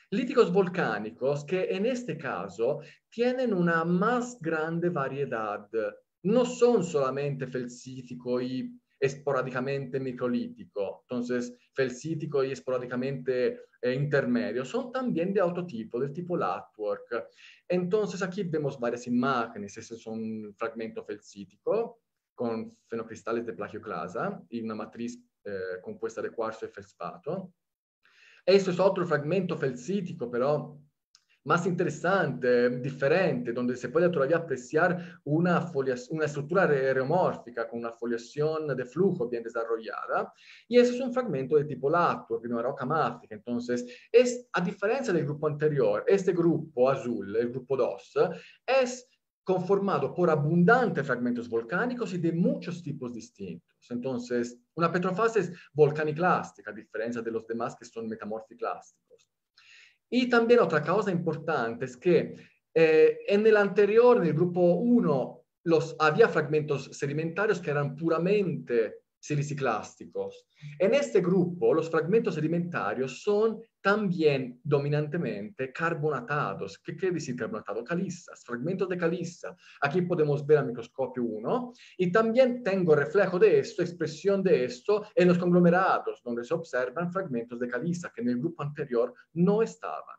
Líticos volcánicos que en este caso tienen una más grande variedad. No son solamente felsítico y esporádicamente microlítico, entonces felsítico y esporádicamente intermedio, son también de otro tipo, del tipo Latwork. Entonces aquí vemos varias imágenes, este es un fragmento felsítico con fenocristales de plagioclasa y una matriz compuesta de cuarzo y feldspato. Esto es otro fragmento felsítico, pero más interesante, diferente, donde se puede todavía apreciar una estructura reomórfica con una foliación de flujo bien desarrollada. Y eso es un fragmento de tipo Latwork, de una roca máfica. Entonces, a diferencia del grupo anterior, este grupo azul, el grupo 2, es conformado por abundantes fragmentos volcánicos y de muchos tipos distintos. Entonces, una petrofase es volcaniclástica, a diferencia de los demás que son metamorficlásticos. Y también otra causa importante es que en el anterior, en el grupo 1, había fragmentos sedimentarios que eran puramente siliciclásticos. En este grupo, los fragmentos sedimentarios son también dominantemente carbonatados. ¿Qué quiere decir carbonatado? Calizas, fragmentos de caliza. Aquí podemos ver al microscopio 1. Y también tengo reflejo de esto, expresión de esto en los conglomerados, donde se observan fragmentos de caliza que en el grupo anterior no estaban.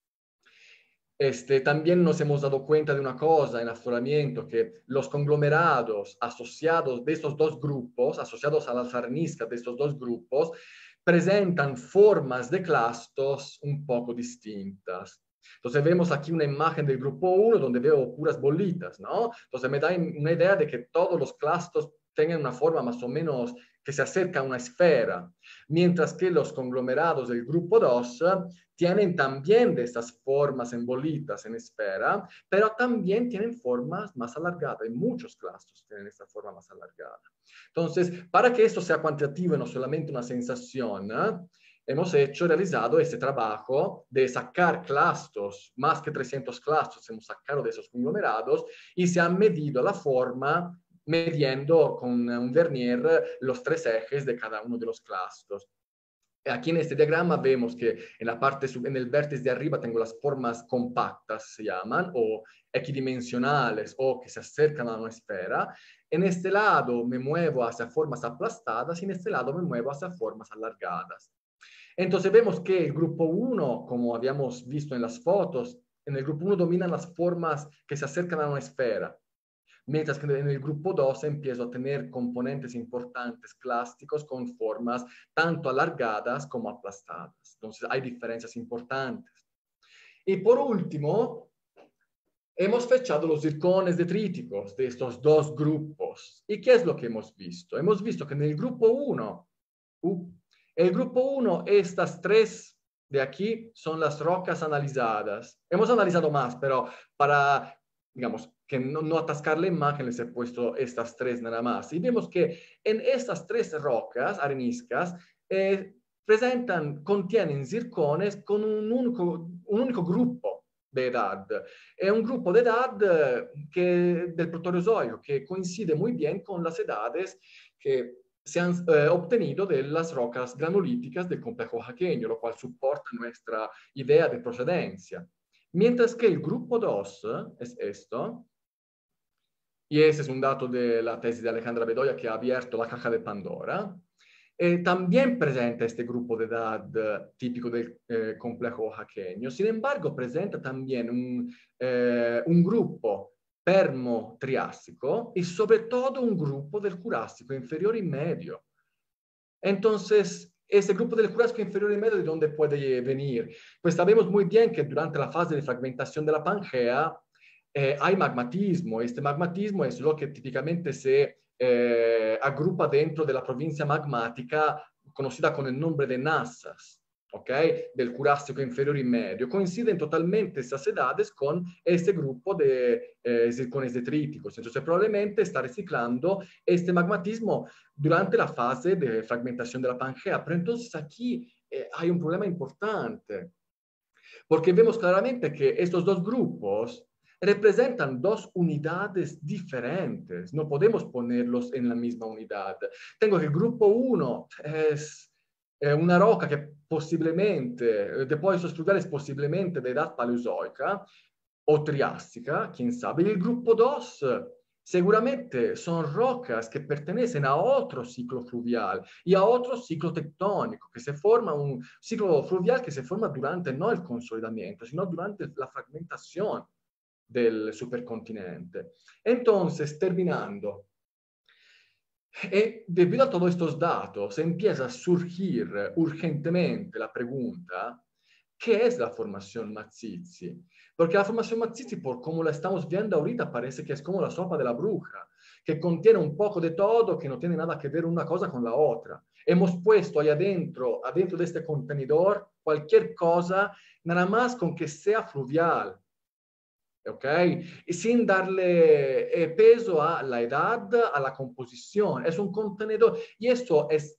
También nos hemos dado cuenta de una cosa en afloramiento, que los conglomerados asociados de estos dos grupos, asociados a las areniscas de estos dos grupos, presentan formas de clastos un poco distintas. Entonces vemos aquí una imagen del grupo 1 donde veo puras bolitas, ¿no? Entonces me da una idea de que todos los clastos tengan una forma más o menos que se acerca a una esfera, mientras que los conglomerados del grupo 2 tienen también de estas formas en bolitas, en esfera, pero también tienen formas más alargadas, y muchos clastos tienen esta forma más alargada. Entonces, para que esto sea cuantitativo y no solamente una sensación, hemos realizado este trabajo de sacar clastos, más que 300 clastos hemos sacado de esos conglomerados y se ha medido la forma midiendo con un vernier los 3 ejes de cada uno de los clastos. Aquí en este diagrama vemos que en el vértice de arriba tengo las formas compactas, se llaman, o equidimensionales, o que se acercan a una esfera. En este lado me muevo hacia formas aplastadas y en este lado me muevo hacia formas alargadas. Entonces vemos que el grupo 1, como habíamos visto en las fotos, en el grupo 1 dominan las formas que se acercan a una esfera, mientras que en el grupo 2 empiezo a tener componentes importantes clásticos con formas tanto alargadas como aplastadas. Entonces hay diferencias importantes. Y por último, hemos fechado los zircones detríticos de estos dos grupos. ¿Y qué es lo que hemos visto? Hemos visto que en el grupo 1, estas 3 de aquí son las rocas analizadas. Hemos analizado más, pero para, digamos, que no atascar la imagen les he puesto estas 3 nada más. Y vemos que en estas 3 rocas areniscas contienen zircones con un único grupo de edad. Es un grupo de edad del Proterozoico que coincide muy bien con las edades que se han obtenido de las rocas granulíticas del complejo oaxaqueño, lo cual soporta nuestra idea de procedencia. Mientras que el grupo 2 es esto, y ese es un dato de la tesis de Alejandra Bedoya que ha abierto la caja de Pandora, también presenta este grupo de edad típico del complejo oaxaqueño. Sin embargo, presenta también un grupo permo-triásico y sobre todo un grupo del Jurásico inferior y medio. Entonces, ese grupo del Jurásico inferior y medio, ¿de dónde puede venir? Pues sabemos muy bien que durante la fase de fragmentación de la Pangea hay magmatismo. Este magmatismo es lo que típicamente se agrupa dentro de la provincia magmática conocida con el nombre de Nassas, ¿ok? Del Jurásico inferior y medio. Coinciden totalmente esas edades con este grupo de zircones detríticos. Entonces probablemente está reciclando este magmatismo durante la fase de fragmentación de la Pangea. Pero entonces aquí hay un problema importante, porque vemos claramente que estos dos grupos representan 2 unidades diferentes. No podemos ponerlos en la misma unidad. Tengo que el grupo 1 es una roca que posiblemente, depósitos fluviales posiblemente de edad paleozoica o triásica, quién sabe. Y el grupo 2 seguramente son rocas que pertenecen a otro ciclo fluvial y a otro ciclo tectónico, que se forma un ciclo fluvial que se forma durante no el consolidamiento, sino durante la fragmentación del supercontinente. Entonces, terminando, debido a todos estos datos, empieza a surgir urgentemente la pregunta: ¿qué es la formación Mazizi? Porque la formación Mazizi, por como la estamos viendo ahorita, parece que es como la sopa de la bruja, que contiene un poco de todo, que no tiene nada que ver una cosa con la otra. Hemos puesto ahí adentro de este contenedor, cualquier cosa, nada más con que sea fluvial. ¿Ok? Y sin darle peso a la edad, a la composición. Es un contenedor. Y esto es,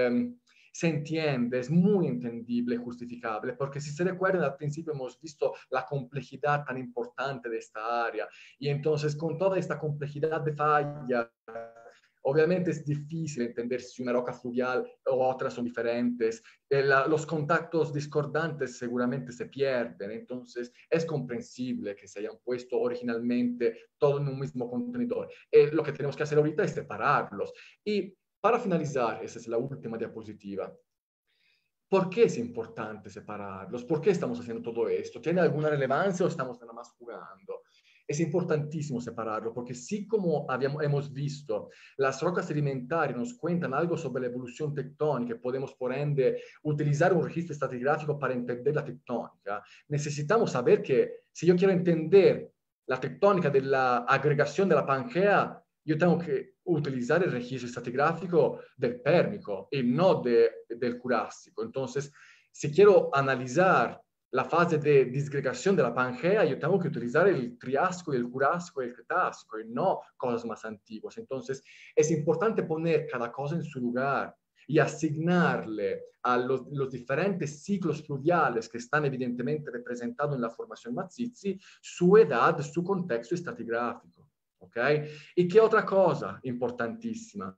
se entiende, es muy entendible, justificable, porque si se recuerdan, al principio hemos visto la complejidad tan importante de esta área. Y entonces, con toda esta complejidad de fallas, obviamente es difícil entender si una roca fluvial o otras son diferentes. Los contactos discordantes seguramente se pierden. Entonces es comprensible que se hayan puesto originalmente todo en un mismo contenedor. Lo que tenemos que hacer ahorita es separarlos. Y para finalizar, esa es la última diapositiva. ¿Por qué es importante separarlos? ¿Por qué estamos haciendo todo esto? ¿Tiene alguna relevancia o estamos nada más jugando? Es importantísimo separarlo porque sí, como hemos visto, las rocas sedimentarias nos cuentan algo sobre la evolución tectónica. Podemos, por ende, utilizar un registro estratigráfico para entender la tectónica. Necesitamos saber que si yo quiero entender la tectónica de la agregación de la Pangea, yo tengo que utilizar el registro estratigráfico del Pérmico y no del Jurásico. Entonces, si quiero analizar la fase de disgregación de la Pangea, yo tengo que utilizar el Triásico y el Jurásico y el Cretácico y no cosas más antiguas. Entonces, es importante poner cada cosa en su lugar y asignarle a los diferentes ciclos fluviales que están evidentemente representados en la formación Mazizi su edad, su contexto estratigráfico. ¿Ok? ¿Y qué otra cosa importantísima?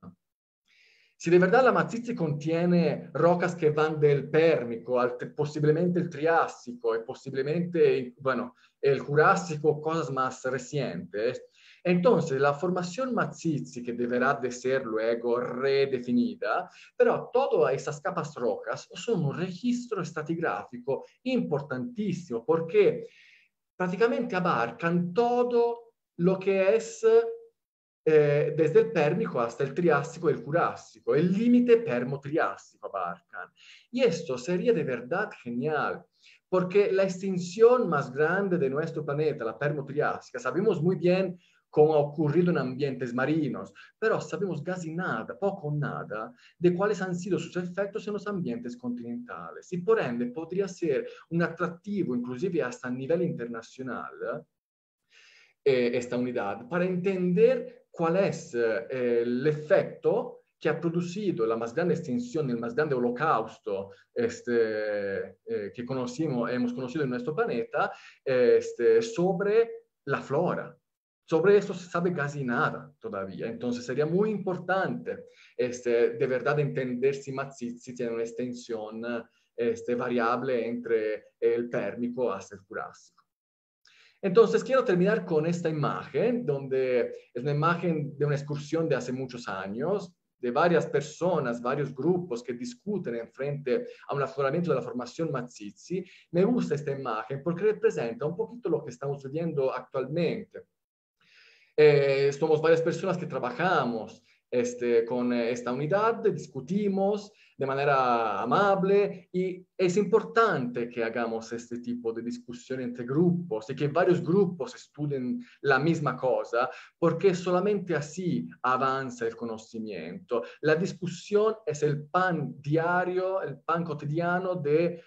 Si de verdad la Mazizi contiene rocas que van del Pérmico al posiblemente el Triásico y posiblemente, bueno, el Jurásico, cosas más recientes, entonces la formación Mazizi, que deberá de ser luego redefinida, pero todas esas capas rocas son un registro estratigráfico importantísimo porque prácticamente abarcan todo lo que es desde el Pérmico hasta el Triásico y el Jurásico, el límite permo-triásico abarcan. Y esto sería de verdad genial, porque la extinción más grande de nuestro planeta, la permo-triásica, sabemos muy bien cómo ha ocurrido en ambientes marinos, pero sabemos casi nada, poco o nada, de cuáles han sido sus efectos en los ambientes continentales. Y por ende podría ser un atractivo, inclusive hasta a nivel internacional, esta unidad, para entender cuál es el efecto que ha producido la más grande extinción, el más grande holocausto que hemos conocido en nuestro planeta, sobre la flora. Sobre esto se sabe casi nada todavía. Entonces sería muy importante de verdad entender si Mazizi tiene una extensión variable entre el Pérmico hasta el Jurásico. Entonces, quiero terminar con esta imagen, donde es una imagen de una excursión de hace muchos años, de varias personas, varios grupos que discuten en frente a un afloramiento de la formación Mazizi. Me gusta esta imagen porque representa un poquito lo que estamos viviendo actualmente. Somos varias personas que trabajamos con esta unidad, discutimos de manera amable y es importante que hagamos este tipo de discusión entre grupos y que varios grupos estudien la misma cosa, porque solamente así avanza el conocimiento. La discusión es el pan diario, el pan cotidiano de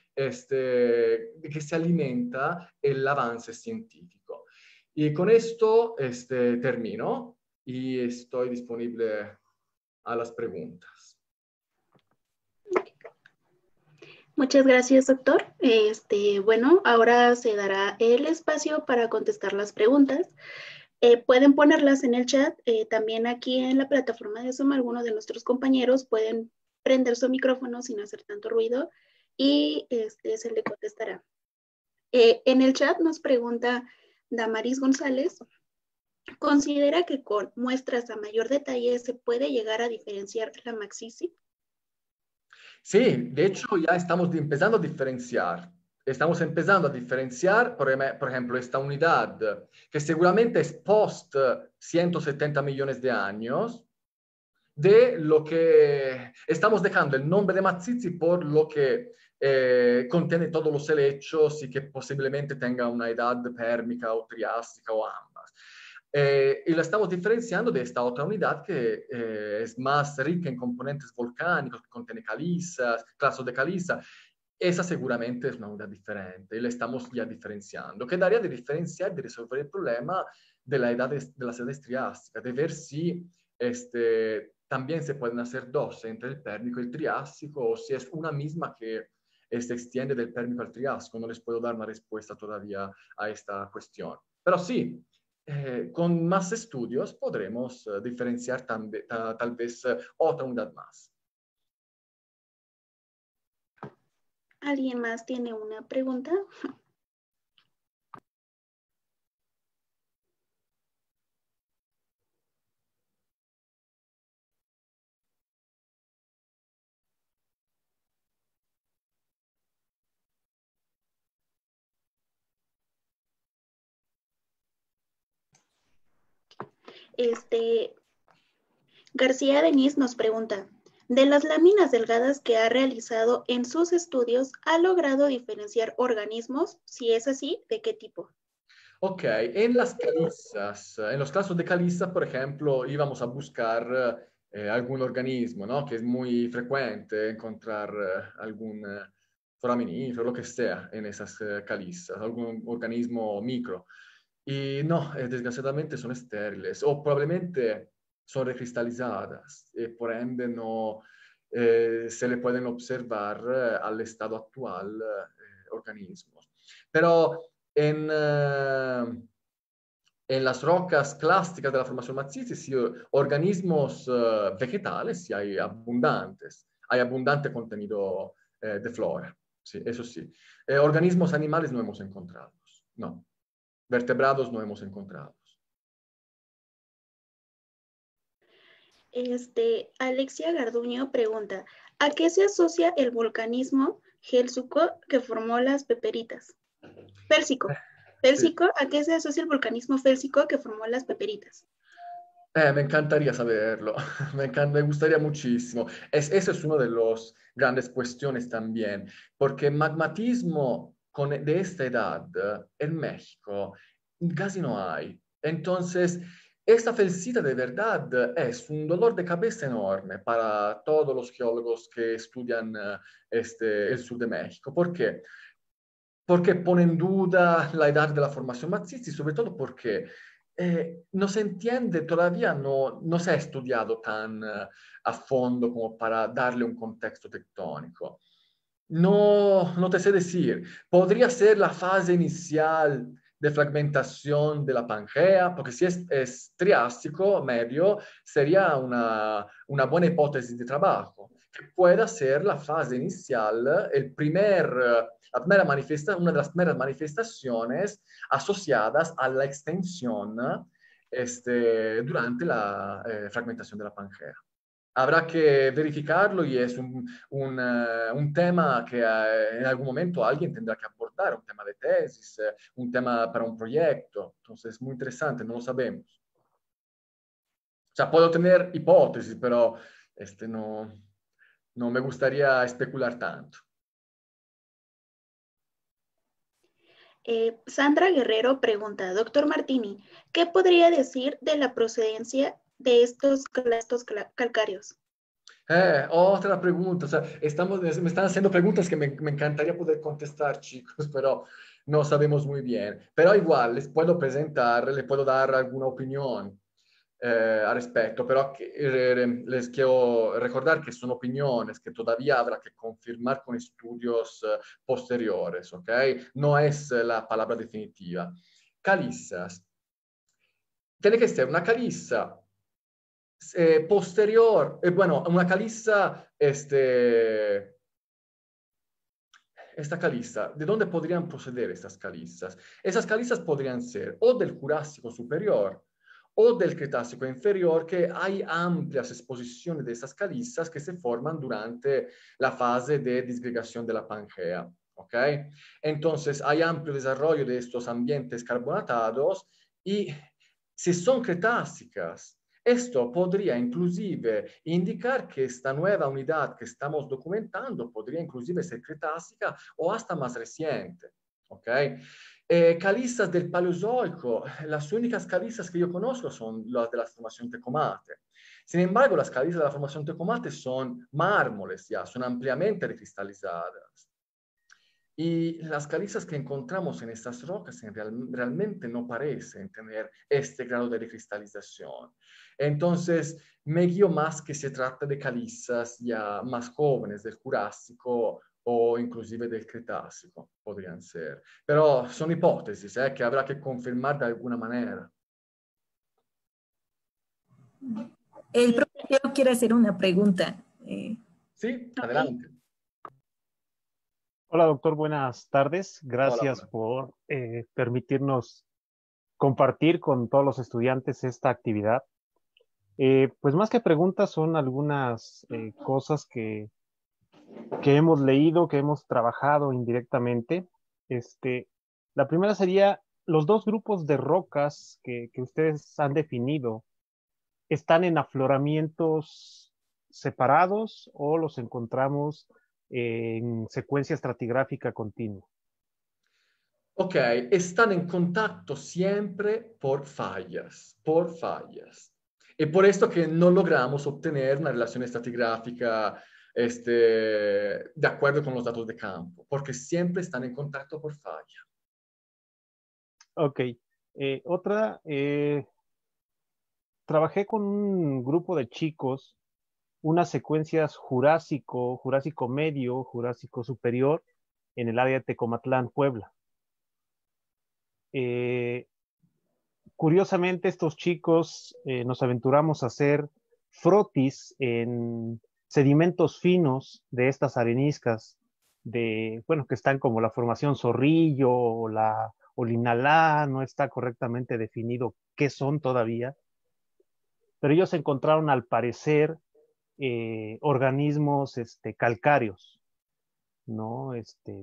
que se alimenta el avance científico. Y con esto termino y estoy disponible a las preguntas. Muchas gracias, doctor. Bueno, ahora se dará el espacio para contestar las preguntas. Pueden ponerlas en el chat. También aquí en la plataforma de Zoom, algunos de nuestros compañeros pueden prender su micrófono sin hacer tanto ruido y se le contestará. En el chat nos pregunta Damaris González, ¿considera que con muestras a mayor detalle se puede llegar a diferenciar la maxisis? Sí, de hecho ya estamos empezando a diferenciar. Estamos empezando a diferenciar, por ejemplo, esta unidad, que seguramente es post 170 millones de años, de lo que estamos dejando el nombre de Mazizi por lo que contiene todos los helechos y que posiblemente tenga una edad pérmica o triásica o ambas. Y la estamos diferenciando de esta otra unidad que es más rica en componentes volcánicos, que contiene calizas, clases de caliza. Esa seguramente es una unidad diferente y la estamos ya diferenciando. Quedaría de diferenciar, de resolver el problema de la edad de las edades triásicas, de ver si también se pueden hacer dos entre el Pérmico y el Triásico, o si es una misma que se extiende del Pérmico al Triásico. No les puedo dar una respuesta todavía a esta cuestión. Pero sí, con más estudios podremos diferenciar tal vez otra unidad más. ¿Alguien más tiene una pregunta? García Denis nos pregunta, de las láminas delgadas que ha realizado en sus estudios, ¿ha logrado diferenciar organismos? Si es así, ¿de qué tipo? Ok, en las calizas, en los casos de caliza, por ejemplo, íbamos a buscar algún organismo, ¿no? Que es muy frecuente encontrar algún foraminífero, lo que sea, en esas calizas, algún organismo micro. Y no, desgraciadamente son estériles o probablemente son recristalizadas y por ende no se le pueden observar al estado actual organismos. Pero en las rocas clásicas de la formación Mazizi, sí, organismos vegetales sí hay abundantes. Hay abundante contenido de flora, sí, eso sí. Organismos animales no hemos encontrado, no. Vertebrados no hemos encontrado. Alexia Garduño pregunta, ¿a qué se asocia el volcanismo Gelsuco que formó las peperitas? Félsico. Félsico, sí. ¿A qué se asocia el volcanismo félsico que formó las peperitas? Me encantaría saberlo, me gustaría muchísimo. Esa es una de las grandes cuestiones también, porque magmatismo de esta edad en México casi no hay. Entonces, esta felsita de verdad es un dolor de cabeza enorme para todos los geólogos que estudian el sur de México. ¿Por qué? Porque pone en duda la edad de la formación Mazizi, sobre todo porque no se entiende, todavía no se ha estudiado tan a fondo como para darle un contexto tectónico. No te sé decir. Podría ser la fase inicial de fragmentación de la Pangea, porque si es Triásico medio, sería una buena hipótesis de trabajo, que pueda ser la fase inicial, una de las primeras manifestaciones asociadas a la extensión durante la fragmentación de la Pangea. Habrá que verificarlo y es un tema que en algún momento alguien tendrá que abordar, un tema de tesis, un tema para un proyecto. Entonces, es muy interesante, no lo sabemos. O sea, puedo tener hipótesis, pero no me gustaría especular tanto. Sandra Guerrero pregunta, doctor Martini, ¿qué podría decir de la procedencia de estos clastos calcáreos? Otra pregunta, o sea, me están haciendo preguntas que me encantaría poder contestar, chicos, pero no sabemos muy bien. Pero igual, les puedo dar alguna opinión al respecto, pero les quiero recordar que son opiniones que todavía habrá que confirmar con estudios posteriores, ¿ok? No es la palabra definitiva. Calizas. Tiene que ser una caliza posterior, bueno, una caliza esta caliza, ¿de dónde podrían proceder estas calizas? Esas calizas podrían ser o del Jurásico superior o del Cretácico inferior, que hay amplias exposiciones de esas calizas que se forman durante la fase de disgregación de la Pangea. ¿Ok? Entonces, hay amplio desarrollo de estos ambientes carbonatados y si son cretácicas, esto podría inclusive indicar que esta nueva unidad que estamos documentando podría inclusive ser cretácica o hasta más reciente. ¿Ok? Calizas del Paleozoico, las únicas calizas que yo conozco son las de la formación Tecomate. Sin embargo, las calizas de la formación Tecomate son mármoles ya, son ampliamente recristalizadas. Y las calizas que encontramos en estas rocas realmente no parecen tener este grado de recristalización. Entonces, me guío más que se trata de calizas ya más jóvenes del Jurásico o inclusive del Cretácico, podrían ser. Pero son hipótesis que habrá que confirmar de alguna manera. El profesor quiere hacer una pregunta. Sí, Ok. adelante. Hola, doctor, buenas tardes. Gracias Hola. por permitirnos compartir con todos los estudiantes esta actividad. Pues más que preguntas, son algunas cosas que hemos leído, que hemos trabajado indirectamente. La primera sería, los dos grupos de rocas que ustedes han definido, ¿están en afloramientos separados o los encontramos en secuencia estratigráfica continua? Ok, están en contacto siempre por fallas, por fallas. Y por esto que no logramos obtener una relación estratigráfica de acuerdo con los datos de campo, porque siempre están en contacto por falla. Ok. Otra, trabajé con un grupo de chicos, unas secuencias Jurásico medio, Jurásico superior, en el área de Tecomatlán, Puebla. Curiosamente, estos chicos nos aventuramos a hacer frotis en sedimentos finos de estas areniscas, bueno, que están como la formación Zorrillo o la Olinalá, no está correctamente definido qué son todavía, pero ellos encontraron al parecer organismos calcáreos, ¿no?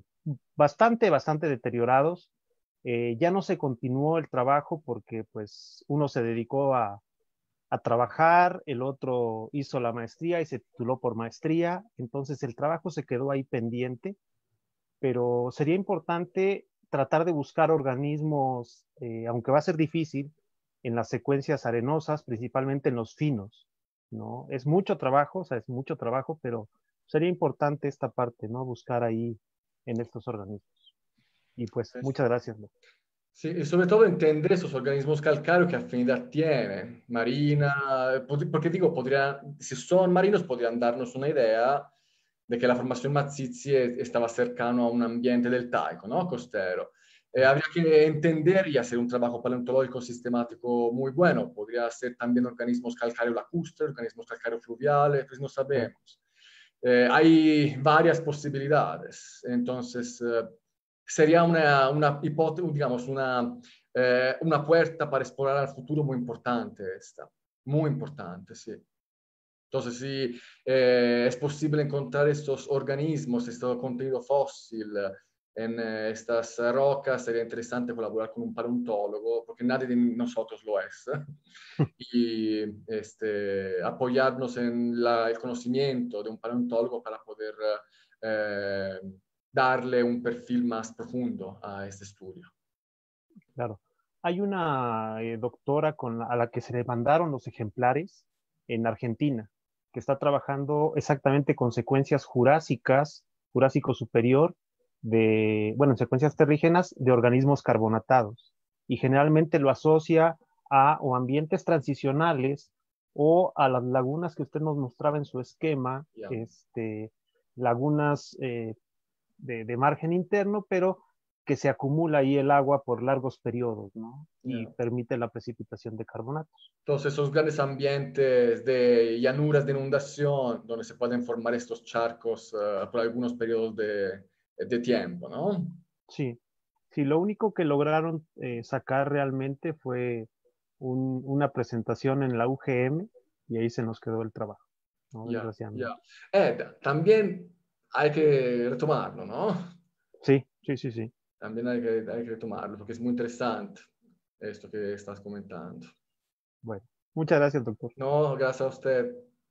Bastante deteriorados. Ya no se continuó el trabajo porque pues uno se dedicó a trabajar, el otro hizo la maestría y se tituló por maestría, entonces el trabajo se quedó ahí pendiente, pero sería importante tratar de buscar organismos, aunque va a ser difícil, en las secuencias arenosas, principalmente en los finos, ¿no? Es mucho trabajo, o sea, es mucho trabajo, pero sería importante esta parte, ¿no? Buscar ahí en estos organismos. Y pues, muchas gracias, ¿no? Sí, y sobre todo entender esos organismos calcáreos, qué afinidad tienen, marina, porque digo, si son marinos, podrían darnos una idea de que la formación Mazizi estaba cercano a un ambiente deltaico, ¿no? Costero. Habría que entender y hacer un trabajo paleontológico sistemático muy bueno. Podría ser también organismos calcáreos lacustres, organismos calcáreos fluviales, pues no sabemos. Hay varias posibilidades. Entonces, sería una hipótesis, digamos, una puerta para explorar al futuro muy importante esta. Muy importante, sí. Entonces, si es posible encontrar estos organismos, este contenido fósil en estas rocas, sería interesante colaborar con un paleontólogo, porque nadie de nosotros lo es. Y apoyarnos en el conocimiento de un paleontólogo para poder eh, darle un perfil más profundo a este estudio. Claro. Hay una doctora a la que se le mandaron los ejemplares en Argentina, que está trabajando exactamente con secuencias jurásicas, Jurásico superior, bueno, en secuencias terrígenas de organismos carbonatados. Y generalmente lo asocia a o ambientes transicionales o a las lagunas que usted nos mostraba en su esquema, Yeah. lagunas de margen interno, pero que se acumula ahí el agua por largos periodos, ¿no? Y Ya. permite la precipitación de carbonatos. Entonces, esos grandes ambientes de llanuras de inundación, donde se pueden formar estos charcos por algunos periodos de tiempo, ¿no? Sí, sí, lo único que lograron sacar realmente fue una presentación en la UGM y ahí se nos quedó el trabajo, ¿no? Ya, Desgraciadamente. ya. También hay que retomarlo, ¿no? Sí, sí, sí, sí. También hay que retomarlo, porque es muy interesante esto que estás comentando. Bueno, muchas gracias, doctor. No, gracias a usted.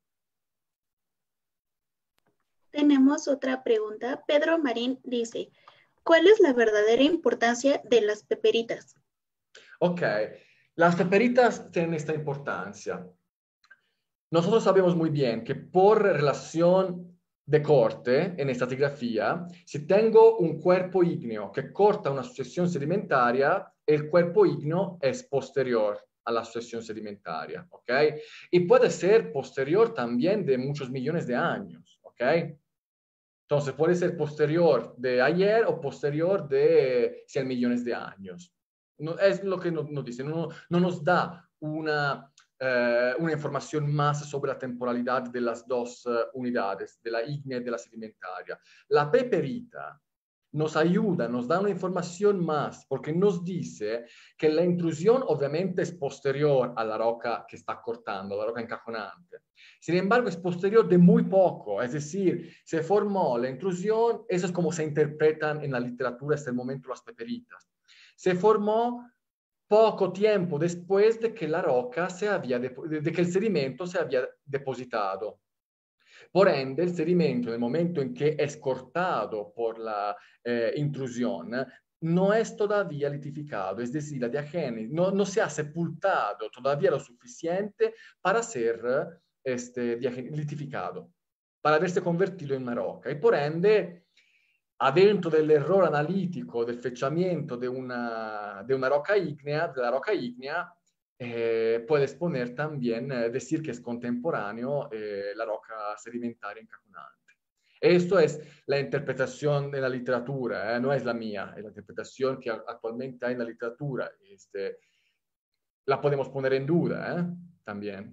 Tenemos otra pregunta. Pedro Marín dice, ¿cuál es la verdadera importancia de las peperitas? Ok, las peperitas tienen esta importancia. Nosotros sabemos muy bien que por relación de corte en estratigrafía, si tengo un cuerpo ígneo que corta una sucesión sedimentaria, el cuerpo ígneo es posterior a la sucesión sedimentaria, ¿ok? Y puede ser posterior también de muchos millones de años, ¿ok? Entonces puede ser posterior de ayer o posterior de 100 millones de años. No, es lo que nos dice, no nos da una información más sobre la temporalidad de las dos unidades, de la ígnea y de la sedimentaria. La peperita nos ayuda, nos da una información más, porque nos dice que la intrusión obviamente es posterior a la roca que está cortando, la roca encajonante. Sin embargo, es posterior de muy poco, es decir, se formó la intrusión, eso es como se interpretan en la literatura hasta el momento las peperitas. Se formó poco tiempo después de que la roca de que el sedimento se había depositado. Por ende, el sedimento, en el momento en que es cortado por la intrusión, no es todavía litificado, es decir, la diagénesis no se ha sepultado todavía lo suficiente para ser litificado, para haberse convertido en una roca. Y por ende, adentro del error analítico del fechamiento de una roca ígnea, de la roca ígnea, puedes poner también, decir que es contemporáneo la roca sedimentaria encajonante. Esto es la interpretación de la literatura, no es la mía, es la interpretación que actualmente hay en la literatura. La podemos poner en duda también.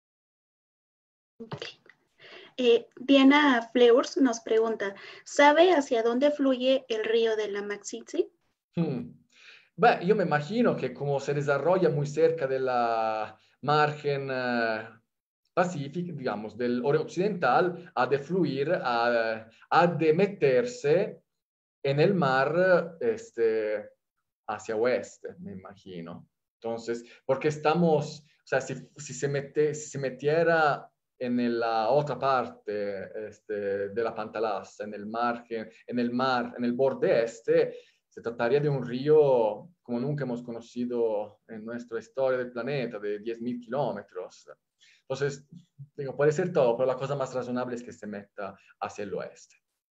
Diana Fleurs nos pregunta, ¿sabe hacia dónde fluye el río de la Maxitzi? Beh, yo me imagino que como se desarrolla muy cerca de la margen pacífica, digamos, del occidental, ha de fluir, ha de meterse en el mar hacia oeste, me imagino. Entonces, porque estamos, o sea, si se metiera en la otra parte de la Pantalassa, en el margen, en el borde este, se trataría de un río como nunca hemos conocido en nuestra historia del planeta, de 10.000 kilómetros. Entonces, digo, puede ser todo, pero la cosa más razonable es que se meta hacia el oeste.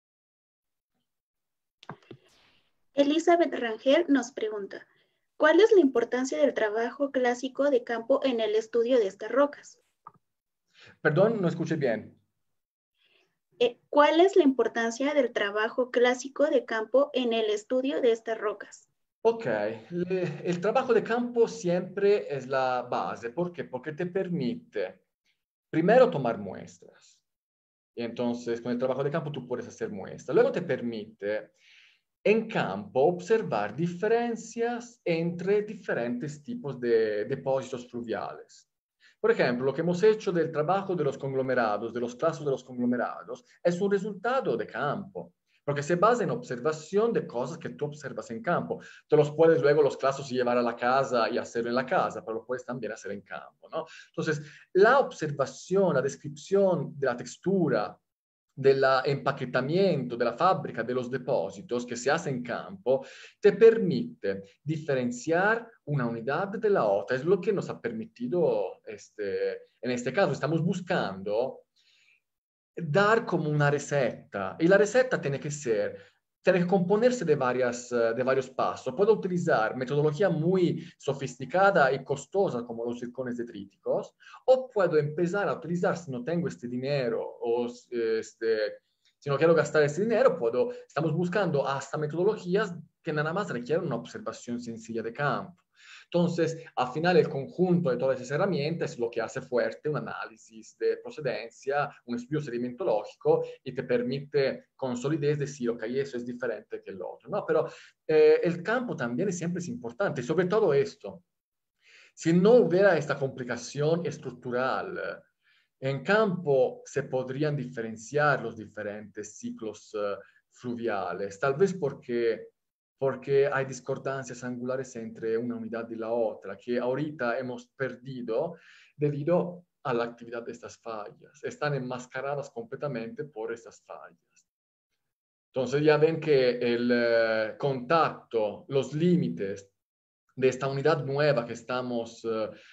Elizabeth Rangel nos pregunta, ¿cuál es la importancia del trabajo clásico de campo en el estudio de estas rocas? Perdón, no escuché bien. ¿Cuál es la importancia del trabajo clásico de campo en el estudio de estas rocas? Ok, el trabajo de campo siempre es la base. ¿Por qué? Porque te permite primero tomar muestras. Y entonces con el trabajo de campo tú puedes hacer muestras. Luego te permite en campo observar diferencias entre diferentes tipos de depósitos fluviales. Por ejemplo, lo que hemos hecho del trabajo de los conglomerados, de los clasos de los conglomerados, es un resultado de campo, porque se basa en observación de cosas que tú observas en campo. Tú los puedes luego los clasos llevar a la casa y hacerlo en la casa, pero lo puedes también hacer en campo, ¿no? Entonces, la observación, la descripción de la textura, del empaquetamiento, de la fábrica, de los depósitos que se hace en campo, te permite diferenciar una unidad de la otra. Es lo que nos ha permitido, en este caso, estamos buscando dar como una receta. Y la receta tiene que componerse de varios pasos. Puedo utilizar metodología muy sofisticada y costosa como los circones detríticos, o puedo empezar a utilizar, si no tengo este dinero o si Si no quiero gastar ese dinero, estamos buscando hasta metodologías que nada más requieren una observación sencilla de campo. Entonces, al final, el conjunto de todas esas herramientas es lo que hace fuerte un análisis de procedencia, un estudio sedimentológico y te permite con solidez decir, ok, eso es diferente que el otro, ¿no? Pero el campo también siempre es importante, sobre todo esto. Si no hubiera esta complicación estructural, en campo se podrían diferenciar los diferentes ciclos fluviales, tal vez porque hay discordancias angulares entre una unidad y la otra, que ahorita hemos perdido debido a la actividad de estas fallas. Están enmascaradas completamente por estas fallas. Entonces ya ven que el contacto, los límites de esta unidad nueva que estamos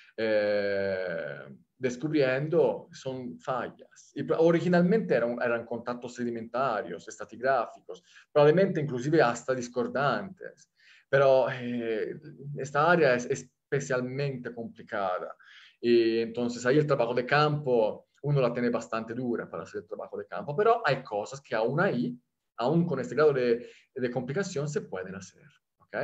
descubriendo son fallas. Y originalmente eran contactos sedimentarios, estratigráficos, probablemente inclusive hasta discordantes. Pero esta área es especialmente complicada. Y entonces ahí el trabajo de campo, uno la tiene bastante dura para hacer el trabajo de campo, pero hay cosas que aún ahí, aún con este grado de complicación, se pueden hacer. ¿Ok?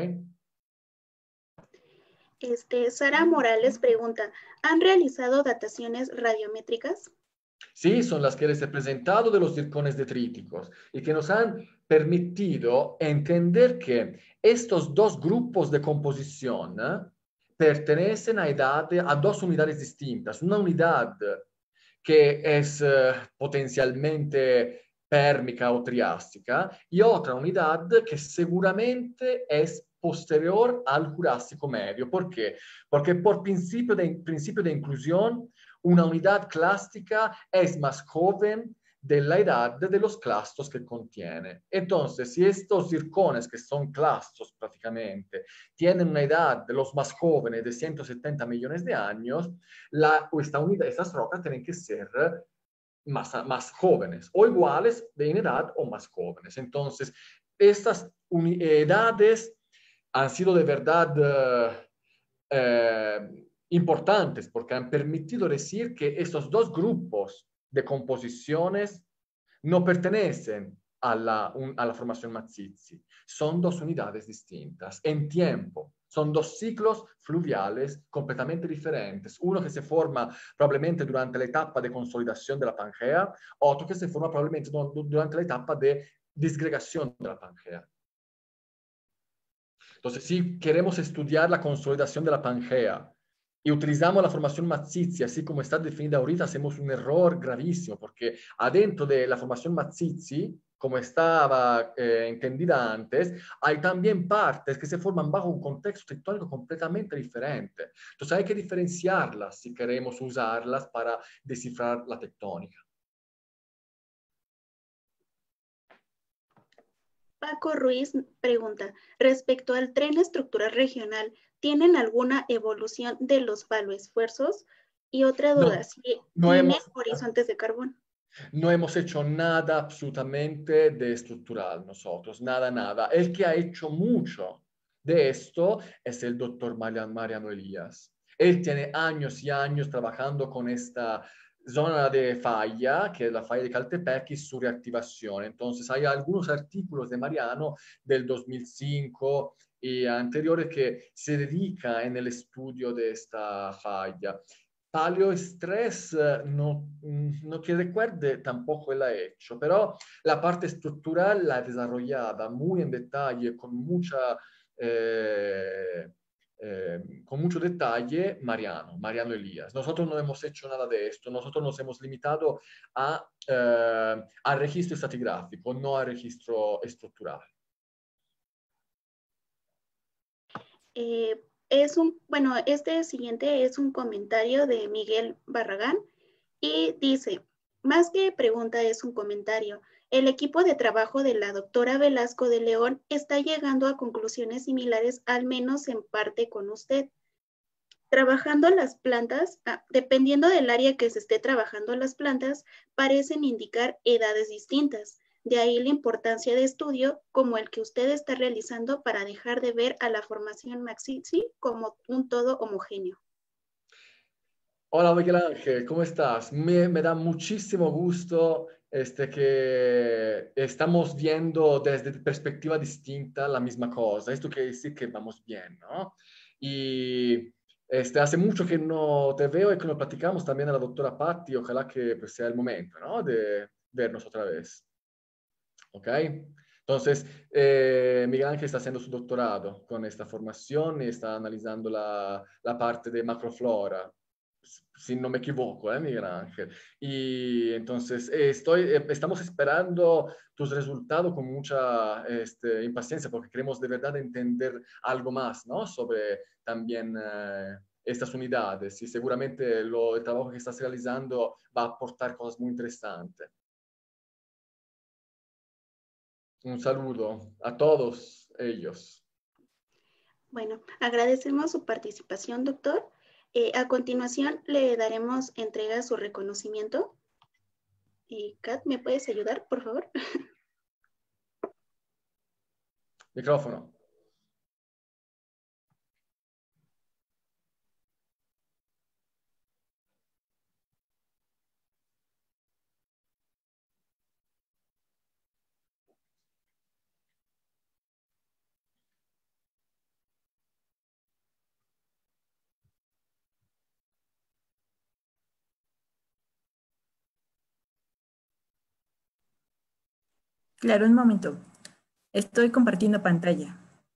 Sara Morales pregunta, ¿han realizado dataciones radiométricas? Sí, son las que les he presentado de los zircones detríticos y que nos han permitido entender que estos dos grupos de composición pertenecen a dos unidades distintas. Una unidad que es potencialmente pérmica o triástica y otra unidad que seguramente es posterior al Jurásico medio. ¿Por qué? Porque por principio de inclusión, una unidad clástica es más joven de la edad de los clastos que contiene. Entonces, si estos zircones, que son clastos prácticamente, tienen una edad de los más jóvenes de 170 millones de años, estas rocas tienen que ser más jóvenes, o iguales en edad o más jóvenes. Entonces, estas edades han sido de verdad importantes porque han permitido decir que estos dos grupos de composiciones no pertenecen a la formación Matsitsi, son dos unidades distintas en tiempo. Son dos ciclos fluviales completamente diferentes. Uno que se forma probablemente durante la etapa de consolidación de la Pangea, otro que se forma probablemente durante la etapa de disgregación de la Pangea. Entonces, si queremos estudiar la consolidación de la Pangea y utilizamos la formación Matsitsi, así como está definida ahorita, hacemos un error gravísimo, porque adentro de la formación Matsitsi, como estaba entendida antes, hay también partes que se forman bajo un contexto tectónico completamente diferente. Entonces hay que diferenciarlas si queremos usarlas para descifrar la tectónica. Paco Ruiz pregunta, respecto al tren estructural regional, ¿tienen alguna evolución de los valoesfuerzos? Y otra duda, si tiene horizontes de carbón. No hemos hecho nada absolutamente de estructural nosotros, nada. El que ha hecho mucho de esto es el doctor Mariano Elías. Él tiene años y años trabajando con esta zona de falla, que es la falla de Caltepec, y su reactivación. Entonces hay algunos artículos de Mariano del 2005 y anteriores que se dedica en el estudio de esta falla. Paleoestrés, no que recuerde, tampoco la he hecho, pero la parte estructural la he desarrollada muy en detalle, con mucho detalle, Mariano Elías. Nosotros no hemos hecho nada de esto, nosotros nos hemos limitado a registro estratigráfico, no a registro estructural. Este siguiente es un comentario de Miguel Barragán y dice, más que pregunta es un comentario. El equipo de trabajo de la doctora Velasco de León está llegando a conclusiones similares, al menos en parte con usted. Trabajando las plantas, dependiendo del área que se esté trabajando las plantas, parecen indicar edades distintas. De ahí la importancia de estudio como el que usted está realizando para dejar de ver a la formación Matsitsi como un todo homogéneo. Hola Miguel Ángel, ¿cómo estás? Me da muchísimo gusto que estamos viendo desde perspectiva distinta la misma cosa. Esto quiere decir que vamos bien, ¿no? Y hace mucho que no te veo y que no platicamos también a la doctora Patti. Ojalá que pues, sea el momento, ¿no? De vernos otra vez. ¿Ok? Entonces, Miguel Ángel está haciendo su doctorado con esta formación y está analizando la parte de macroflora, si no me equivoco, Miguel Ángel. Y entonces estamos esperando tus resultados con mucha impaciencia porque queremos de verdad entender algo más, ¿no? Sobre también estas unidades y seguramente el trabajo que estás realizando va a aportar cosas muy interesantes. Un saludo a todos ellos. Bueno, agradecemos su participación, doctor. A continuación le daremos entrega a su reconocimiento. Kat, ¿me puedes ayudar, por favor? Micrófono. Claro, un momento. Estoy compartiendo pantalla.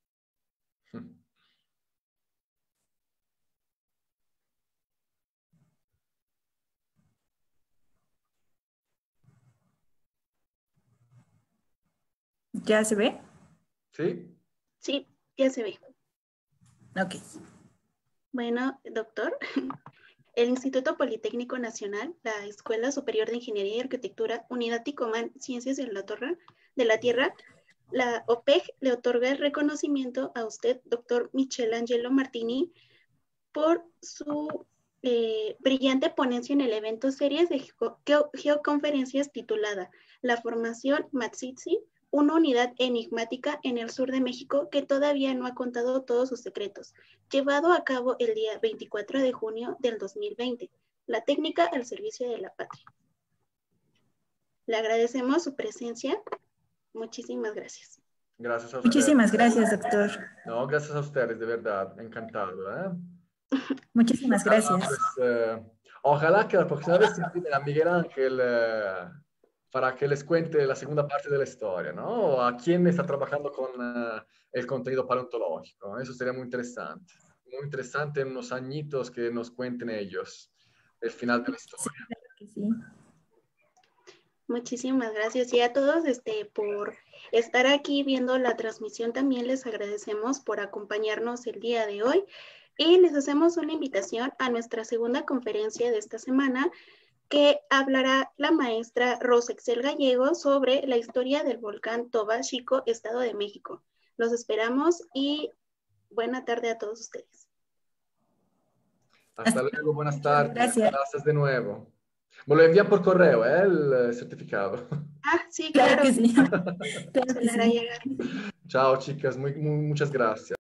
¿Ya se ve? ¿Sí? Sí, ya se ve. Ok. Bueno, doctor, el Instituto Politécnico Nacional, la Escuela Superior de Ingeniería y Arquitectura, Unidad Ticomán, Ciencias de la Tierra, la OPEG le otorga el reconocimiento a usted, doctor Michelangelo Martini, por su brillante ponencia en el evento series de geoconferencias titulada La formación Matsitsi, una unidad enigmática en el sur de México que todavía no ha contado todos sus secretos, llevado a cabo el día 24 de junio del 2020. La técnica al servicio de la patria. Le agradecemos su presencia. Muchísimas gracias. Gracias a ustedes. Muchísimas gracias, doctor. No, gracias a ustedes, de verdad. Encantado. Muchísimas gracias. Pues, ojalá que la próxima vez se inviten a Miguel Ángel para que les cuente la segunda parte de la historia, ¿no? A quién está trabajando con el contenido paleontológico. Eso sería muy interesante. Muy interesante en unos añitos que nos cuenten ellos el final de la historia. Sí, claro que sí. Muchísimas gracias y a todos por estar aquí viendo la transmisión. También les agradecemos por acompañarnos el día de hoy y les hacemos una invitación a nuestra segunda conferencia de esta semana que hablará la maestra Rosa Excel Gallego sobre la historia del volcán Toba Chico, Estado de México. Los esperamos y buena tarde a todos ustedes. Hasta luego, buenas tardes. Gracias. Gracias de nuevo. Me lo envían por correo, el certificado. Ah, sí, Claro claro. que sí. Claro Se que le hará sí. llegar. Chao, chicas. Muchas gracias.